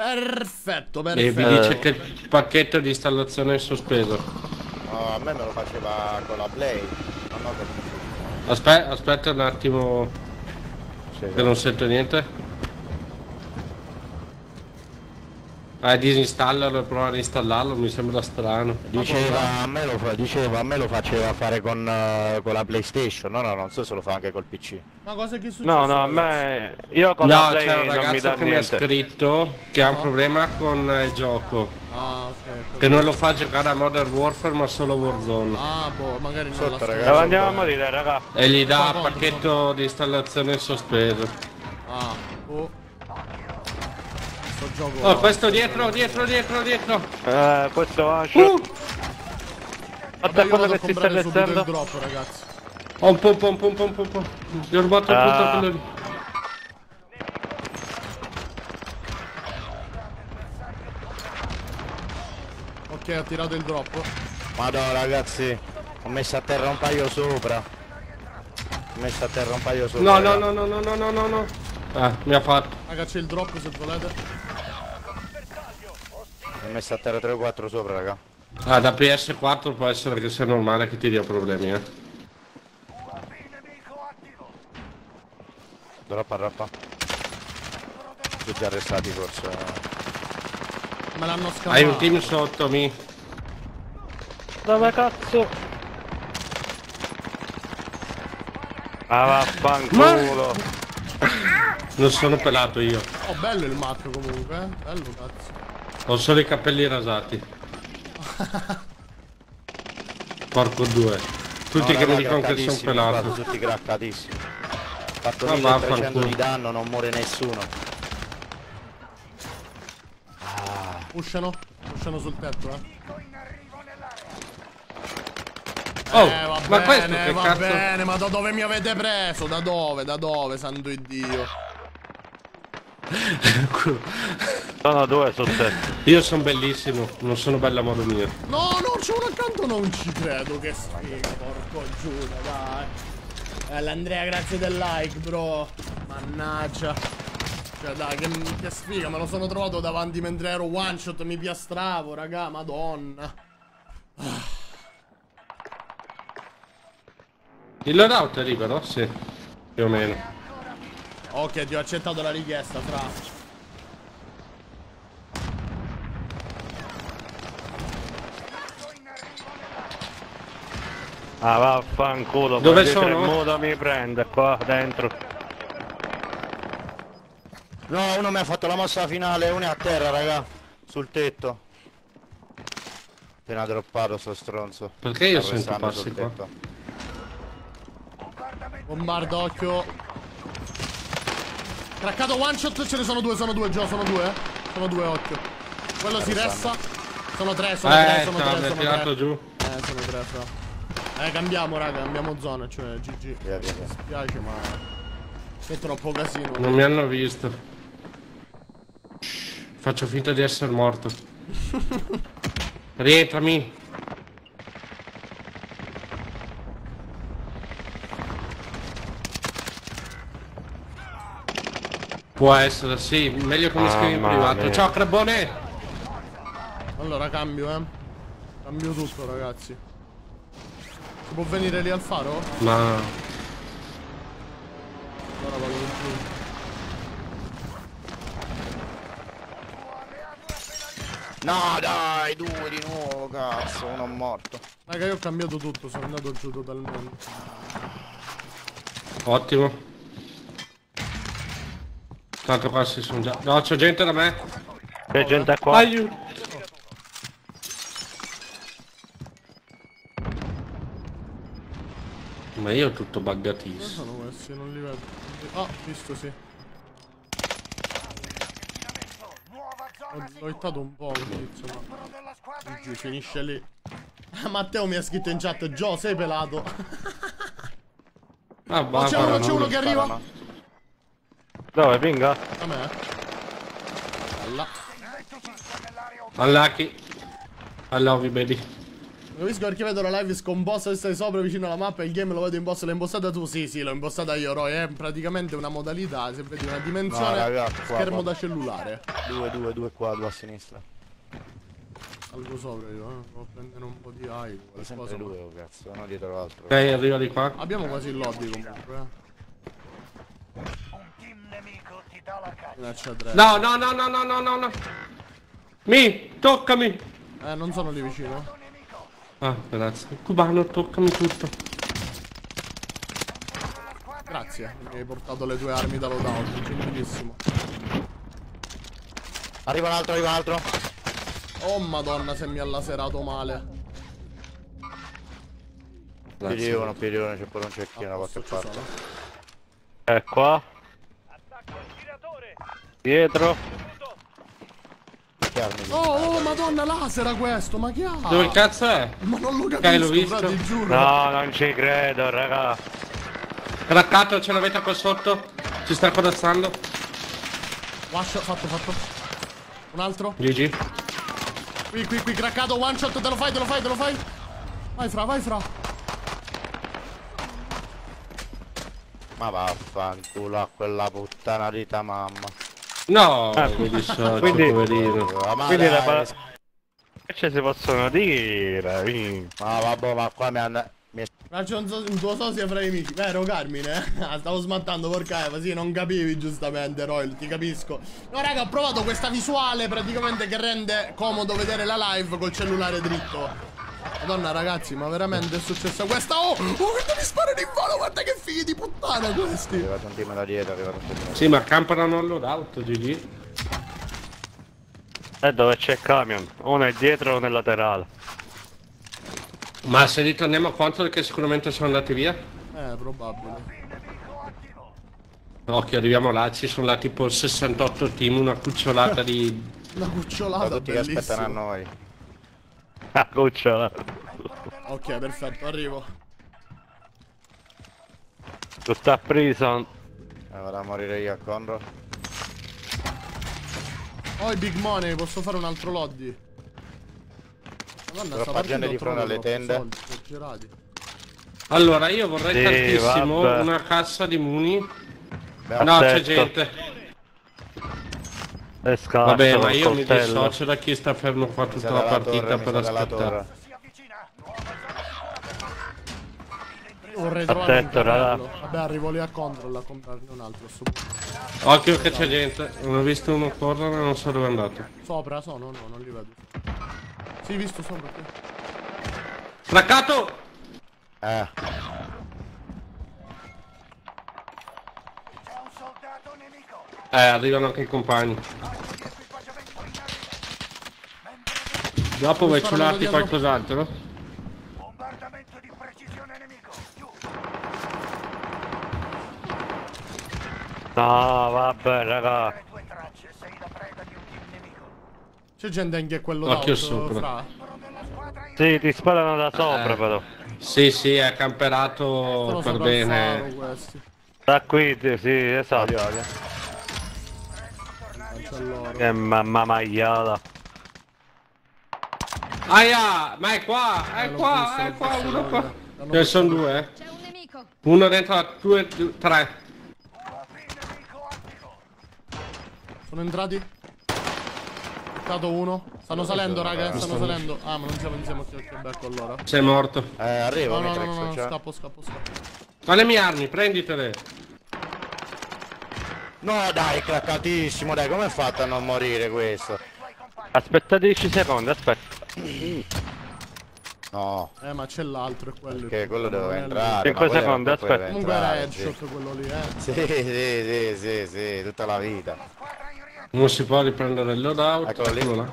Perfetto, E perfetto. vi dice che il pacchetto di installazione è sospeso. No, a me me lo faceva con la Play. Non ho capito. Aspetta, aspetta un attimo. Che non sento niente. Ah, disinstallarlo e provare a installarlo, mi sembra strano. Diceva a me lo, fa, diceva, a me lo faceva fare con, uh, con la PlayStation. No, no, non so se lo fa anche col P C. Ma cosa che è successo? No, no, a me... Io con No, la Play c'è un non mi ragazzo dà che mi ha niente. scritto che ha un No. problema con il gioco. Ah, ok. Che non lo fa giocare a Modern Warfare ma solo Warzone. Ah, boh, magari non Sotto, la ragazzi. Dove andiamo a morire, raga? E gli dà Qua il contro. pacchetto di installazione sospeso. Ah, boh. Sto gioco. Oh, questo dietro, dietro, dietro, dietro. Eh, questo Ash. Uh! Vabbè, Guarda io quello vado a che si sta comprare subito il mettendo. drop, ragazzi. Pom pom pom pom pom pom pom. Gli ho rubato il Ah. punto quello lì. Ok, ho tirato il drop. Madonna ragazzi, ho messo a terra un paio sopra. Ho messo a terra un paio sopra. No, no, raga. no, no, no, no, no, no, no. Ah, mi ha fatto. Raga, c'è il drop se volete. Ho messo a terra tre o quattro sopra, raga. Ah, da P S quattro può essere che sia normale che ti dia problemi, eh. Droppa, droppa. Sono già arrestati forse. Me l'hanno scambiato. Hai un team sotto, mi. Dove cazzo? Ah, vaffanculo. Non sono pelato io. Oh, bello il matto comunque, eh. Bello cazzo. Ho solo i capelli rasati. Porco due. Tutti No, che raga, mi dicono che sono craccatissimi, pelato. guarda, tutti craccatissimi. Ho fatto Ah, milletrecento vaffanculo. di danno, non muore nessuno. Pushano. Pushano sul tetto, eh. Oh, eh, va ma bene, questo che va cazzo? bene, ma da dove mi avete preso? Da dove? Da dove, santo Dio? Sono due su te. Io sono bellissimo, non sono bello a modo mio. No, no, c'è uno accanto, non ci credo, che sfiga, porco Giuda, dai. Eh, l'Andrea, grazie del like, bro. Mannaggia. Cioè, dai, che, che sfiga, me lo sono trovato davanti mentre ero one shot, mi piastravo, raga, madonna. Il loadout è libero? Sì, più o meno. Ok, ti ho accettato la richiesta, fra. Ah, vaffanculo. Dove dietro sono? il muro mi prende qua dentro. No, uno mi ha fatto la mossa finale, uno è a terra, raga. Sul tetto. Appena droppato sto stronzo. Perché io sento Arrestando passi sul qua? tetto. Bombarda, occhio. Craccato one shot, ce ne sono due, sono due, Gio, sono due, eh. Sono due, occhio. Quello si resta. Sono tre, sono Eh, tre, sono sta, tre, mi ha sono tirato tre. giù. Eh, sono tre, fra. Eh, cambiamo, raga, cambiamo zona, cioè G G. Via, via, via. Mi spiace, ma è troppo casino. Non mi hanno visto. Faccio finta di essere morto. Rientrami. Può essere, sì, meglio che mi scrivi in Mamma privato. mia. Ciao Crabone! Allora cambio, eh. Cambio tutto, ragazzi. Si può venire lì al faro? Ma... Allora vado giù. No, dai, due di nuovo, cazzo, uno è morto. Raga, io ho cambiato tutto, sono andato giù totalmente. Ottimo. Tanto qua si sono già... No, c'è gente da me. C'è gente qua. Aiuto. Ma io ho tutto Dove buggatissimo. sono questi? Non li vedo. Ah, visto sì. Ho, ho hittato un po' il tizio, ma... G G, finisce lì. Matteo mi ha scritto in chat, Gio, sei pelato. Ah, Oh, c'è uno, c'è uno che arriva. Sparano. Dove, pinga? A me. Bella. Unlucky. I love you, baby. Capisco perché vedo la live scomposta e stai sopra vicino alla mappa e il game lo vedo imposto. L'hai impostata tu? Sì, sì, l'ho impostata io, Roy. È praticamente una modalità, se vedi una dimensione, no, raga, qua, schermo qua. da cellulare. Due, due, due qua, due a sinistra. Salgo sopra io, eh. Devo prendere un po' di aire. Sempre due, oh, cazzo, uno dietro l'altro. Ok, arriva di qua. Abbiamo quasi il lobby comunque, eh. Un team nemico ti dà la caccia. Minaccia a tre. No, no, no, no, no, no, no, no. Mi, toccami. Eh, non sono lì vicino. Ah, grazie. Cubano, toccami tutto. Grazie, mi hai portato le tue armi da loadout, gentilissimo. Arriva un altro, arriva un altro. Oh madonna se mi ha laserato male. Più di uno, più di uno, c'è pure un cecchino da qualche parte. È qua. Dietro. Oh, oh madonna lasera questo, ma che ha? Dove cazzo è? Ma non lo Ok, l'ho capisco, visto. fra, ti giuro. No, non ci credo, raga. Craccato, ce l'avete qua sotto? Ci sta corazzando? Lascia, fatto, fatto. Un altro. G G. Qui, qui, qui, craccato, one shot, te lo fai, te lo fai, te lo fai. Vai fra, vai fra. Ma vaffanculo a quella puttana di ta mamma. No, Ah, mi dissocio, quindi- poverino. Ma Quindi la dai, pa- che ci si possono dire? mi- ma vabbè, ma qua mi hanno... Mi... Ma c'è un, so- un tuo sosia fra i amici, vero Carmine? Ah, stavo smattando, porca Eva, sì, non capivi giustamente, Roy, ti capisco. No raga, ho provato questa visuale praticamente che rende comodo vedere la live col cellulare dritto. Madonna ragazzi, ma veramente è successa questa? Oh, oh, guarda mi sparano in volo, guarda che figli di puttana questi. È arrivato un team da dietro, è arrivato un team da dietro. Sì, ma campano al loadout, G G. E dove c'è il camion? Uno è dietro e uno è laterale. Ma se ritorniamo a conto che sicuramente sono andati via? Eh, probabile. Occhio, arriviamo là, ci sono là tipo sessantotto team, una cucciolata di... Una Ma cucciolata tutti che aspettano a bellissima. noi. Ah, cucciola. Ok, perfetto, arrivo. Tutta a prison. Eh, vado a morire io a Conro. Oh, i big money, posso fare un altro lobby. Madonna, sta Troppa partita gente ho di fronte trovato alle troppi tende. soldi, sto girati. Allora, io vorrei Sì, tantissimo vabbè. una cassa di muni. Beh, No, c'è Aspetta. gente. E scappa Vabbè, ma col io mi coltello. dissocio da chi sta fermo qua mi tutta sa la dalla partita torre, mi per sa dalla aspettare. torre. Io vorrei trovare un Attento, raga. carrello. Vabbè, arrivo lì a control a comprarne un altro. Sto... Occhio che c'è gente. Non ho visto uno correre, non so dove è andato. Sopra, sono? No, non li vedo. Sì, visto sopra qui. Craccato! Eh, Eh, arrivano anche i compagni. Dopo vuoi ciularti dietro. qualcos'altro? Bombardamento di precisione nemico. Giù. No, vabbè, raga. Le tue tracce, sei la preda di un team nemico. C'è gente anche a quello Occhio d'auto, sopra. fra. Sì, ti sparano da sopra Eh. però. Sì, sì, è Sono camperato per sopra il bene. faro questi. Da qui, sì, sì, esatto. voglio, voglio. C'è loro. Che mamma maiala. Aia, ma è qua, Eh, è l'ho qua, visto, è l'ho qua, visto, uno l'ho qua. visto. Ce ne sono due, eh. C'è un nemico. Uno dentro la due, due, tre. Sono entrati? Stato uno. Stanno salendo, raga, stanno salendo. Ah, ma non siamo insieme. Ok, ok, becco allora. Sei morto. Eh, arrivo, No, no, no, Matrix, no, no, cioè. scappo, scappo, scappo. Ma le mie armi, prenditele. No, dai, è craccatissimo, dai, come è fatto a non morire questo? Aspetta dieci secondi, aspetta. No, Eh, ma c'è l'altro, è quello. che quello Non doveva è entrare. Cinque ma quello secondi, poi aspetta. doveva Comunque era entrare, sì. headshot quello lì, eh. Sì, sì, sì, sì, sì, tutta la vita. Non si può riprendere il loadout. Eccolo lì. Eccolo là.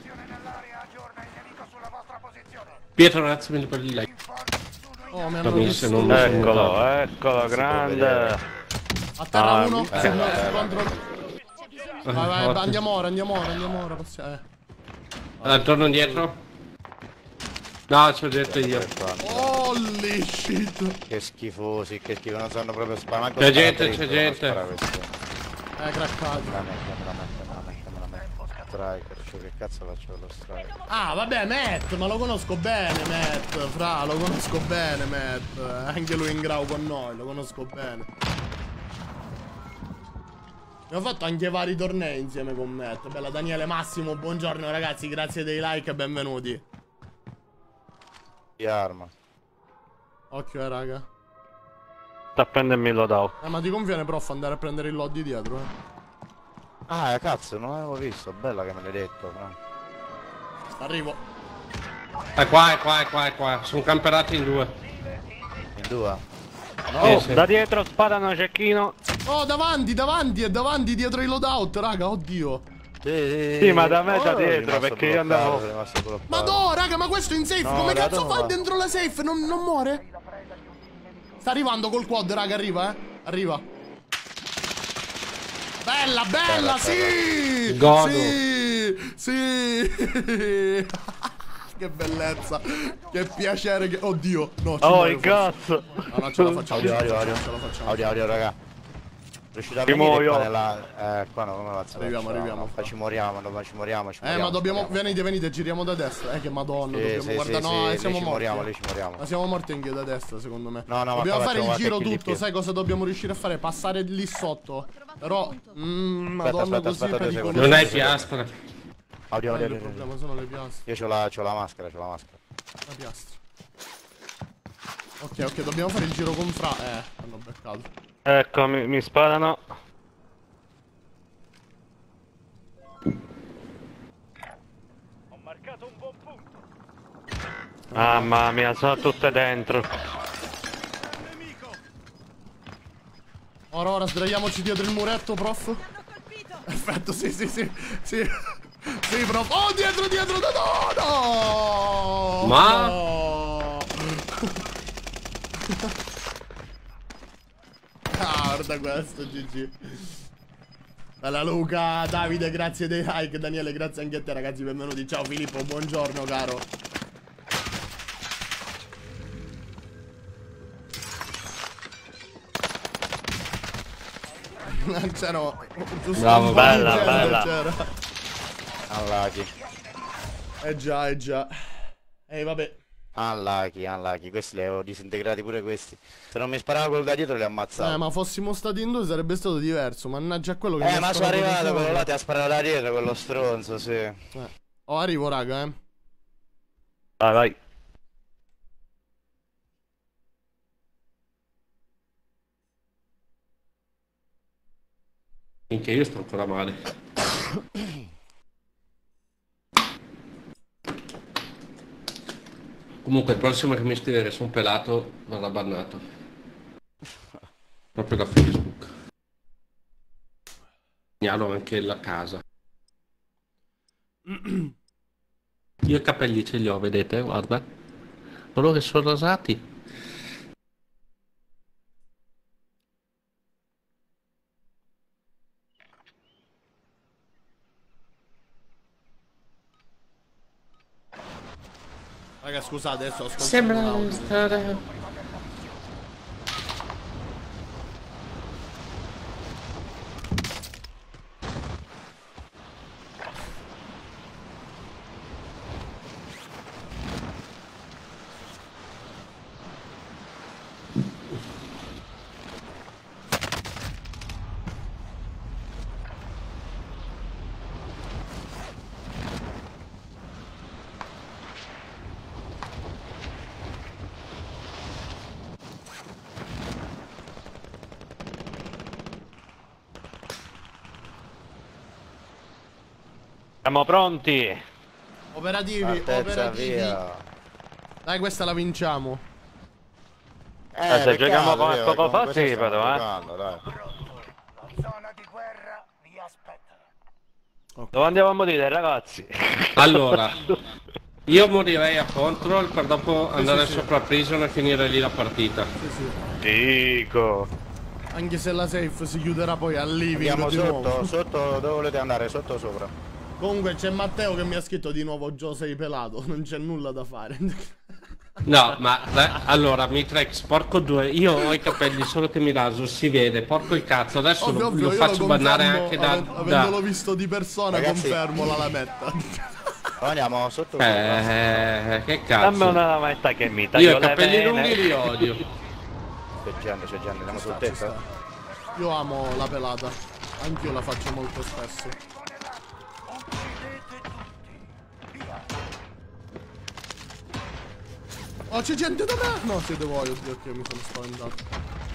Pietro, grazie mille per il like. Oh, mi hanno Capisci, visto. non mi sono Eccolo, notato. eccolo, grande. A terra Ah, uno. eh, Sì, eh, no, eh, contro- Vai, vai, Ottimo. andiamo ora, andiamo ora, andiamo ora. Possiamo... Eh. Eh, torno indietro. No, ci ho detto io. Holy shit. Che schifosi, che schifo, non sanno proprio sparare. C'è gente, c'è gente. Eh, craccati. Me la metto, me la metto, me la metto, me la metto. striker, cioè che cazzo faccio con lo striker? Ah, vabbè, Matt, ma lo conosco bene, Matt. Fra, lo conosco bene, Matt. Anche lui in grau con noi, lo conosco bene. Abbiamo fatto anche vari tornei insieme con Matt. Bella Daniele Massimo, buongiorno ragazzi, grazie dei like e benvenuti. Di arma. Occhio, eh, raga. Sta a prendermi il loadout. Eh, ma ti conviene, prof, andare a prendere il load di dietro, eh. Ah, cazzo, non l'avevo visto. Bella che me l'hai detto, no? Arrivo. È qua, è qua, è qua, è qua. Sono camperati in due. In due? No, oh, sì. Da dietro sparano cecchino. Oh, davanti, davanti, è davanti, dietro il loadout, raga, oddio. Sì, sì, ma da me oh, da dietro, perché io andavo... Ma no, raga, ma questo è in safe, no, come cazzo fa dentro la safe? Non, non muore? Sta arrivando col quad, raga, arriva, eh. Arriva. Bella, bella, bella sì! Godo. Sì! Sì! Che bellezza! Che piacere che... Oddio! No, oh, il cazzo! No, no, ce la facciamo. Audio, audio, audio. Ce la facciamo. Audio, audio, raga. Riuscite a Ci venire muoio. qua nella... Eh, qua no, come cazzo Arriviamo, facciamo? arriviamo. No, ci moriamo, no, ci moriamo, ci Eh, moriamo, ma dobbiamo... ci moriamo. Venite, venite, giriamo da destra. Eh, che madonna, Sì, dobbiamo... sì, Guarda, sì, no, sì, eh, siamo ci morti. moriamo, lì ci moriamo. Ma siamo morti anche da destra, secondo me. No, no, dobbiamo ma fare il giro più, tutto, più. sai cosa dobbiamo riuscire a fare? Passare lì sotto. Però... Mmm, madonna, aspetta, così aspetta, pericoloso. Non hai piastra. Audio, Eh, audio, il audio. problema sono le piastre. Io c'ho la, c'ho la maschera, c'ho la maschera. La piastra. Ok, ok, dobbiamo fare il giro con Fra. Eh, hanno beccato. Ecco, mi, mi sparano. Ho marcato un buon punto. Mamma mia, sono tutte dentro. Ora, ora, sdraiamoci dietro il muretto, prof. Perfetto, sì, sì, sì. Sì, sì, prof. Oh, dietro, dietro, no, no! Ma? No! Ah, guarda questo, G G. Bella Luca, Davide, grazie dei like. Daniele, grazie anche a te, ragazzi, benvenuti. Ciao Filippo, buongiorno, caro. C'era giusto. Bravo, un bella, po' bella. c'era. Unlucky. Eh già, eh già. Ehi, vabbè. Unlucky, unlucky. Questi li avevo disintegrati pure questi. Se non mi sparava quello da dietro li ammazzavo. Eh, ma fossimo stati in due sarebbe stato diverso. Mannaggia a quello che Eh, mi ha ma sono sparato arrivato, da quello sopra. là ti ha sparato da dietro, quello stronzo, sì. Eh. Oh, arrivo, raga, eh. Vai, vai. Minchia, io sto ancora male. Comunque il prossimo che mi scrive che sono pelato verrà bannato. Proprio da Facebook. Segnalo anche la casa. Io i capelli ce li ho, vedete, guarda. Loro che sono rasati. Raga, scusate, adesso ascolto. Sembra stare... Siamo pronti. Operativi, Altezza, operativi. via. Dai, questa la vinciamo. Eh, se peccato, giochiamo come via, poco con fa, questo sì, stiamo però, eh. giocando, dai. La zona di guerra vi aspetta. Dove andiamo a morire, ragazzi? Allora, io morirei a control per dopo andare sopra prison e finire lì la partita. Sì, sì. Dico. Anche se la safe si chiuderà poi al living Andiamo di sotto, nuovo. sotto, dove volete andare? Sotto o sopra? Comunque c'è Matteo che mi ha scritto di nuovo Gio sei pelato. Non c'è nulla da fare. No, ma beh, allora Mitrex, porco due, io ho i capelli solo che mi raso, si vede, porco il cazzo, adesso Ovvio, lo, ovvio, lo io faccio lo bannare confermo, anche da... ave- da... Avendolo visto di persona, Ragazzi. confermo la lametta. Andiamo sotto. Eh, che Dammi cazzo. una lametta che mi Io taglio i le capelli vene. lunghi li odio. C'è gente, c'è gente, andiamo sul tetto. Io amo la pelata. Anch'io la faccio molto spesso. Oh, c'è gente da me! No, siete voi, oddio, che mi sono spaventato.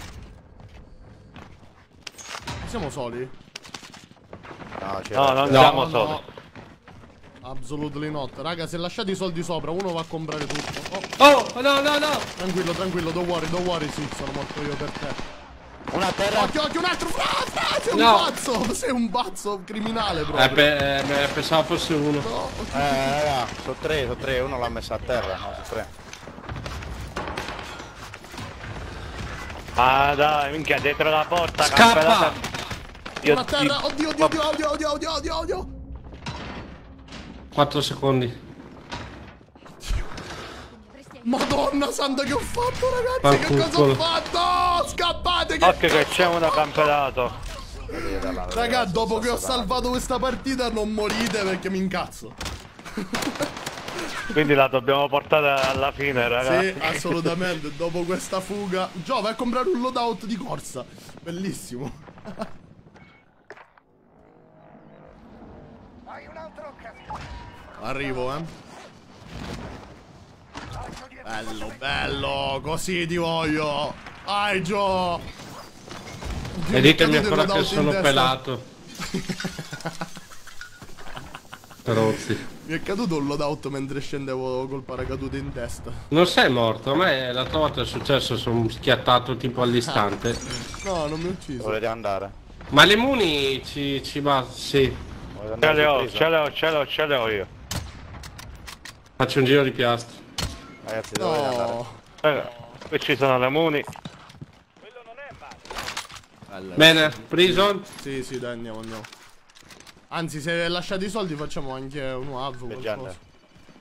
Siamo soli? No, c'è No, non No, siamo no. soli. Absolutely not. Raga, se lasciate i soldi sopra, uno va a comprare tutto. Oh, Oh, no, no, no! tranquillo, tranquillo, don't worry, don't worry, sì, sono morto io per te. una a terra. Occhio, occhio, un altro! Fra, fra, sei un No. pazzo! Sei un pazzo criminale, proprio. Eh, pe- eh, pensavo fosse uno. No, Eh, raga, sono tre, sono tre, uno l'ha messa a terra, no, sono tre. Ma dai, minchia, dietro la porta, Scappa! campellata. Io una a terra! Oddio, oddio, oddio, oddio, oddio, oddio, oddio, oddio! quattro secondi. Madonna santa, che ho fatto, ragazzi! Che cosa ho fatto? Scappate! Che... Occhio che c'è uno campellato. Raga, dopo che ho salvato questa partita non morite perché mi incazzo. Quindi la dobbiamo portare alla fine, ragazzi. Sì, assolutamente. Dopo questa fuga. Gio, vai a comprare un loadout di corsa. Bellissimo. Arrivo, eh. Bello, bello. Così ti voglio. Vai, Gio. E ditemi Cadete ancora il che loadout in sono testa. pelato. Rozzi. Mi è caduto un loadout mentre scendevo col paracadute in testa. Non sei morto, a me l'altra volta è successo, sono schiattato tipo all'istante. No, non mi ha ucciso. Volete andare? Ma le muni ci, ci va, sì. Volete Ce andare le ho, sul ce le ho, ce le ho, ce le ho io. Faccio un giro di piastri. Ragazzi, dove volete andare? No. Eh, qui ci sono le muni. Bella. Bene, prison. Sì, sì, dai, andiamo, andiamo. Anzi, se lasciate i soldi facciamo anche un U A V o C'è qualcosa. gente.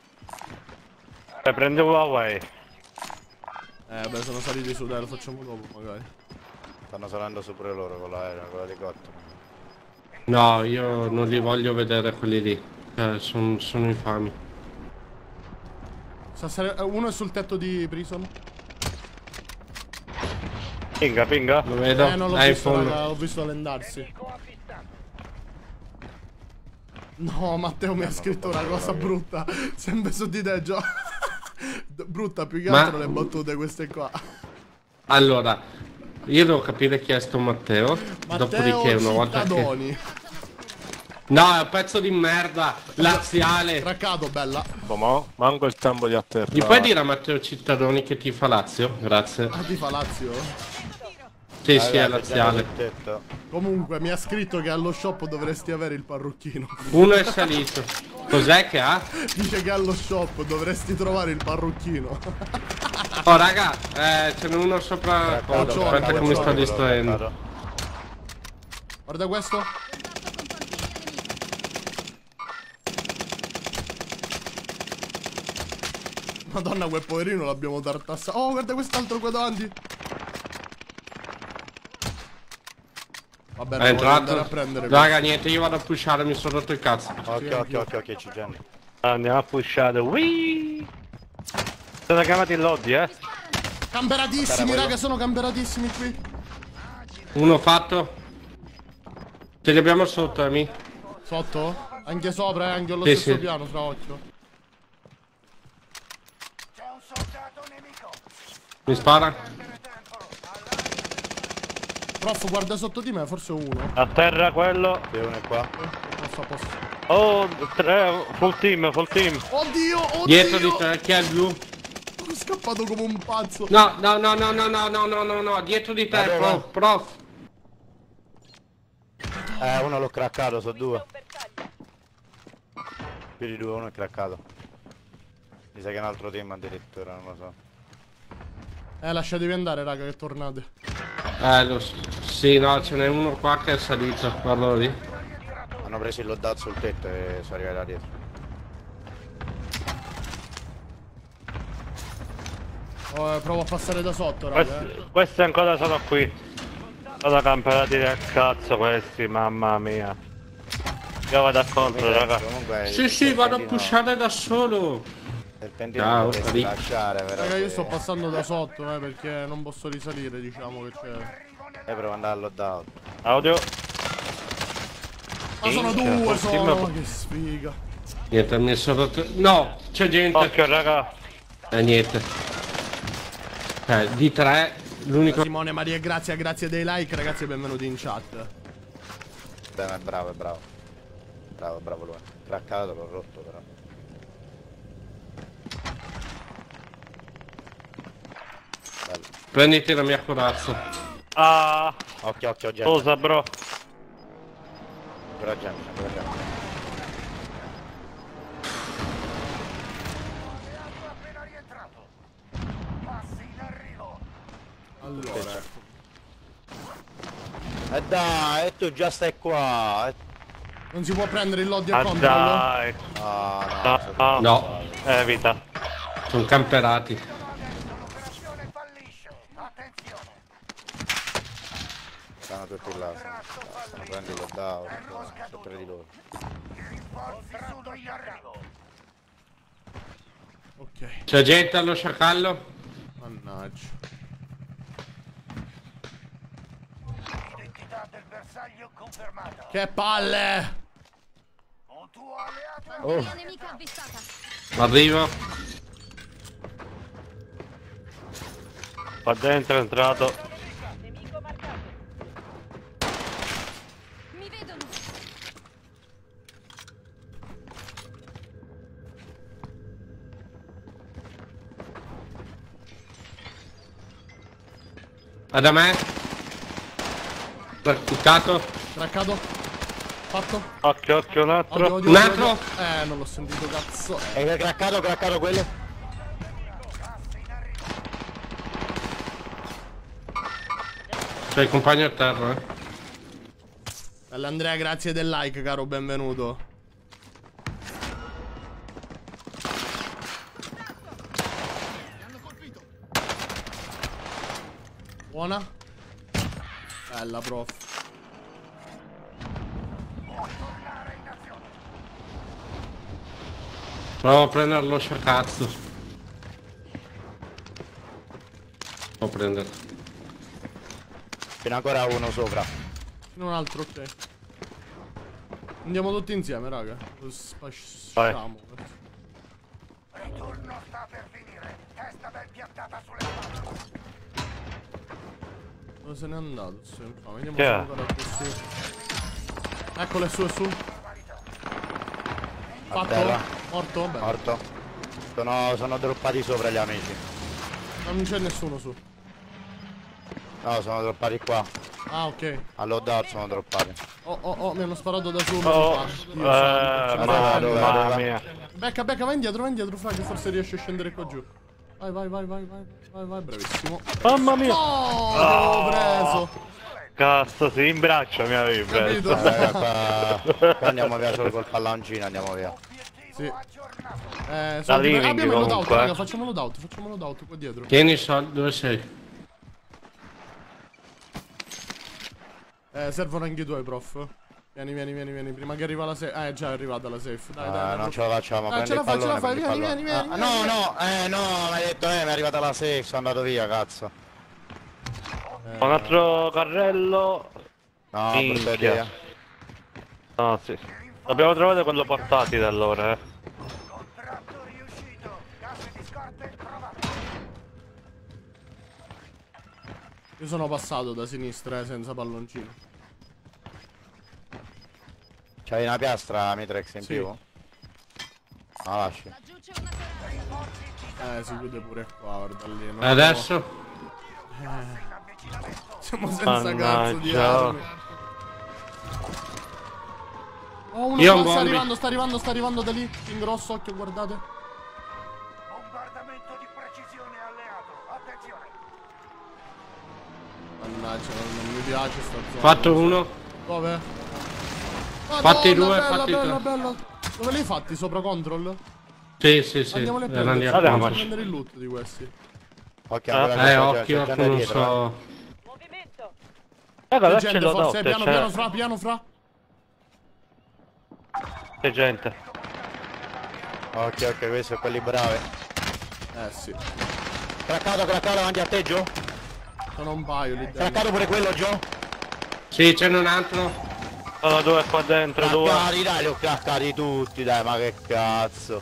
E prende Huawei. Eh, beh, sono saliti su, dai, lo facciamo dopo, magari. Stanno salendo su pure loro con l'aereo, con l'elicottero. No, io non li voglio vedere quelli lì. Eh, son- sono infami. Sa sare- eh, Uno è sul tetto di Prison. Pinga, pinga. Lo vedo? Eh, non l'ho È in visto, fondo. raga, l'ho visto allentarsi. No, Matteo mi ha scritto una cosa brutta. Sempre su di te, Gio. Brutta più che Ma- altro le battute queste qua. Allora, io devo capire chi è sto Matteo. Matteo Dopodiché una volta che... Cittadoni. No, è un pezzo di merda. Laziale. Craccato, bella. Boh, manco il tempo di atterrare. Gli puoi dire a Matteo Cittadoni che ti fa Lazio? Grazie. Ah, ti fa Lazio? Sì, sì, è Ragazzi, laziale. sul tetto. Comunque, mi ha scritto che allo shop dovresti avere il parrucchino. Uno è salito. Cos'è che ha? Dice che allo shop dovresti trovare il parrucchino. Oh raga, eh, ce n'è uno sopra. Oh, Caccione, aspetta che mi sto caccione. distraendo. Guarda questo. Madonna, quel poverino l'abbiamo tartassato. Oh, guarda quest'altro qua davanti. Vabbè, È non voglio andare a entrato. prendere Raga, niente, io vado a pushare, mi sono rotto il cazzo. Occhio, occhio, occhio, occhio, c'è gente. Andiamo a pushare. Wii. Sono chiamati in lobby, eh. Camperatissimi, raga, sono camperatissimi qui. Uno fatto. Ce li abbiamo sotto, Amy. Sotto? Anche sopra, eh, anche allo Sì, stesso sì. piano, fra occhio. Mi spara. Prof, guarda sotto di me, forse uno. A terra quello. C'è uno è qua. Posso, posso. Oh, tre, full team, full team. Oddio, oddio. Dietro di te, chi è il blu? Sono scappato come un pazzo. No, no, no, no, no, no, no, no, no, no, dietro di te, Dove? prof, prof. Eh, uno l'ho craccato, sono due. Più di due, uno è craccato. Mi sa che è un altro team addirittura, non lo so. Eh, lasciatevi andare, raga, che tornate. Eh, lo so. Sì, no, ce n'è uno qua che è salito, guardalo lì. Hanno preso il loadout sul tetto e sono arrivati là dietro. Oh, eh, provo a passare da sotto, raga. Questi, questi ancora sono qui. Sono camperati del cazzo questi, mamma mia. Io vado a contro, raga. Comunque, Sì, sì, vado a pushare da solo. Serpentino Ciao, dovresti Ri- lasciare, però. Raga, io sto passando da sotto, eh, perché non posso risalire, diciamo che c'è. E provo ad andare al loadout. Audio. Ma sono Minchia, due, continua- sono, ma che sfiga. Niente, mi sono rotto. No, c'è gente. Occhio, raga. Eh, niente. Eh, di tre, l'unico. Simone Maria, grazie, grazie dei like, ragazzi, e benvenuti in chat. Beh, ma è bravo, è bravo. Bravo, bravo lui. Craccato, l'ho rotto però. Bello. Prenditi la mia corazza. Ah, Occhio, occhio, gente. scusa, bro. Ancora gente, ancora gente. Allora, E dai, e tu già stai qua. E... non si può prendere il lobby a Ah control? dai. No, no, No, no. No, Evita. sono camperati. stanno tutti là. Stanno, stanno prendendo il loadout. Sopra di loro. Ok, C'è gente allo sciacallo? mannaggia. Che palle! Oh, Mia nemica avvistata. Arrivo. Qua dentro è entrato. Nemico marcato. Mi vedono. Va da me. Praticato. Traccato? Fatto? Occhio, occhio, un altro. Odio, odio, Un odio, altro? odio. Eh, non l'ho sentito, cazzo. è craccato, craccato quello. C'è il compagno a terra, eh. Bella Andrea, grazie del like, caro, benvenuto. Buona? Bella, prof. Provo a prendere lo sciacazzo. Provo a prendere. Ce n'è ancora uno sopra. Fino a un altro, ok. Andiamo tutti insieme, raga. Lo spasciamo. Ritorno sta per finire. Testa ben piantata sulle spalle. Dove se n'è andato? Sì, infame. Vediamo Chi se è? ancora è qui. Eccolo, è su, è su. A Fatto? terra. Morto? Bene. Morto. Sono, sono droppati sopra gli amici. Non c'è nessuno su. No, sono droppati qua. Ah, ok. All'odout sono droppati. Oh, oh, oh, mi hanno sparato da su. Oh, Dio eh, santo. mamma dove, dove? mia. Becca, becca, vai indietro, vai indietro, fra, che forse riesce a scendere qua giù. Vai, vai, vai, vai, vai, vai, vai, bravissimo. Mamma mia. Oh, l'avevo preso. Cazzo, sì, in braccio mi avevi Capito? preso. Eh, qua, qua andiamo via solo col palloncino, andiamo via. Sì. Eh, Da sono- living abbiamo il loadout, comunque, raga, eh. facciamo loadout, facciamo loadout qua dietro. Tieni i soldi, dove sei? Eh, servono anche i tuoi, prof. Vieni, vieni, vieni, vieni, prima che arriva la safe. Ah, è già arrivata la safe. Dai, dai, Ah, dai, non prof. ce la facciamo, Ah, prendi ce la il fai, ce la pallone, fai, prendi il vieni, pallone. vieni, vieni, Ah, vieni. no, no, eh, no, mi hai detto, eh, mi è arrivata la safe, sono andato via, cazzo. Un altro carrello. No, brutta Minchia. idea. No, sì. Dobbiamo trovare quello portati da allora, eh. Contratto riuscito. Case di scorte trovate. Io sono passato da sinistra, eh, senza palloncino. C'hai una piastra, Mitrex, in Sì. più? No, lasci. Laggiù c'è una corazza. Eh, si chiude pure qua, guarda lì. non Adesso? abbiamo- Siamo senza cazzo di Mannaggia. armi. Oh, uno Io qua un sta bombi. arrivando, sta arrivando, sta arrivando da lì. In grosso, occhio, guardate. Bombardamento di precisione alleato. Attenzione. Mannaggia, non, non mi piace sta zona. Fatto uno. Dove? Fatti Madonna, due, bella, fatti bella, tre. bella. Dove li hai fatti? Sopra control? Sì, sì, sì. Andiamoli a Erano lì prendere, a Andiamo. andiamo a posto. prendere il loot di questi. Occhio, Ah. ancora Eh, c'è- occhio, c'è- c'è non dietro, so. Movimento. Raga, là C'è c'è gente, forse, l'odotte, piano, c'è piano fra, piano fra. c'è gente. eh. Occhio, occhio, questi sono quelli bravi. Eh sì. Craccato, craccato davanti a te, Gio. Sono un paio lì dentro. Craccato pure quello, Gio. Sì, c'è un altro. Sono due qua dentro, due. Craccati, dai, li ho craccati tutti, dai, ma che cazzo.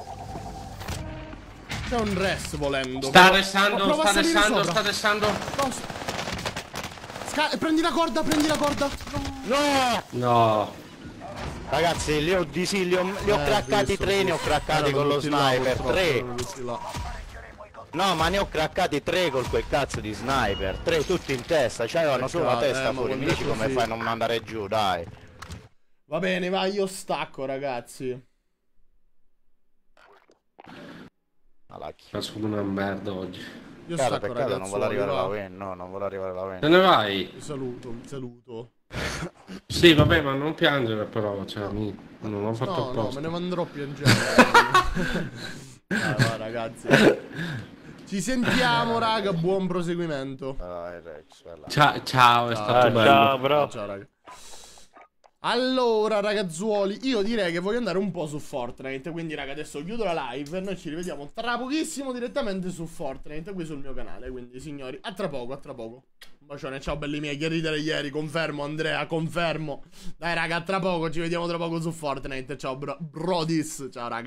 C'è un res volendo. Sta Prova- restando, prova a sta salire restando, sopra. sta restando. Cosa? Sca- prendi la corda, prendi la corda. No! No. Ragazzi, li ho di sì, li ho, li ho Eh, craccati visto, tre, ne ho visto. craccati Erano con lo tutti là, sniper, purtroppo, tre. erano tutti là. No, ma ne ho craccati tre col quel cazzo di sniper, tre tutti in testa, c'avevano solo la Peccato, testa eh, ma fuori, mi quando dici è come così. fai a non andare giù, dai. Va bene, vai, io stacco, ragazzi. Alla chi- Cazzo come una merda oggi. Io Peccato, stacco, peccato, ragazzi. non vuole arrivare la win, no, non vuole arrivare la win. Te ne vai? Vi saluto, vi saluto. Sì, vabbè, ma non piangere però, cioè, mi... non ho fatto No, no, apposta. me ne andrò piangendo. Ah, va, ragazzi. Ci sentiamo, raga, buon proseguimento. Dai, Rex, bella. Ciao, ciao, è stato Ah, bello. ciao, bro. Ciao, raga. Allora, ragazzuoli, io direi che voglio andare un po' su Fortnite. Quindi, raga, adesso chiudo la live e noi ci rivediamo tra pochissimo direttamente su Fortnite, qui sul mio canale. Quindi, signori, a tra poco, a tra poco. Un bacione, ciao belli miei, che ridere ieri, confermo Andrea, confermo. Dai, raga, a tra poco, ci vediamo tra poco su Fortnite. Ciao, bro, brodis, ciao, raga.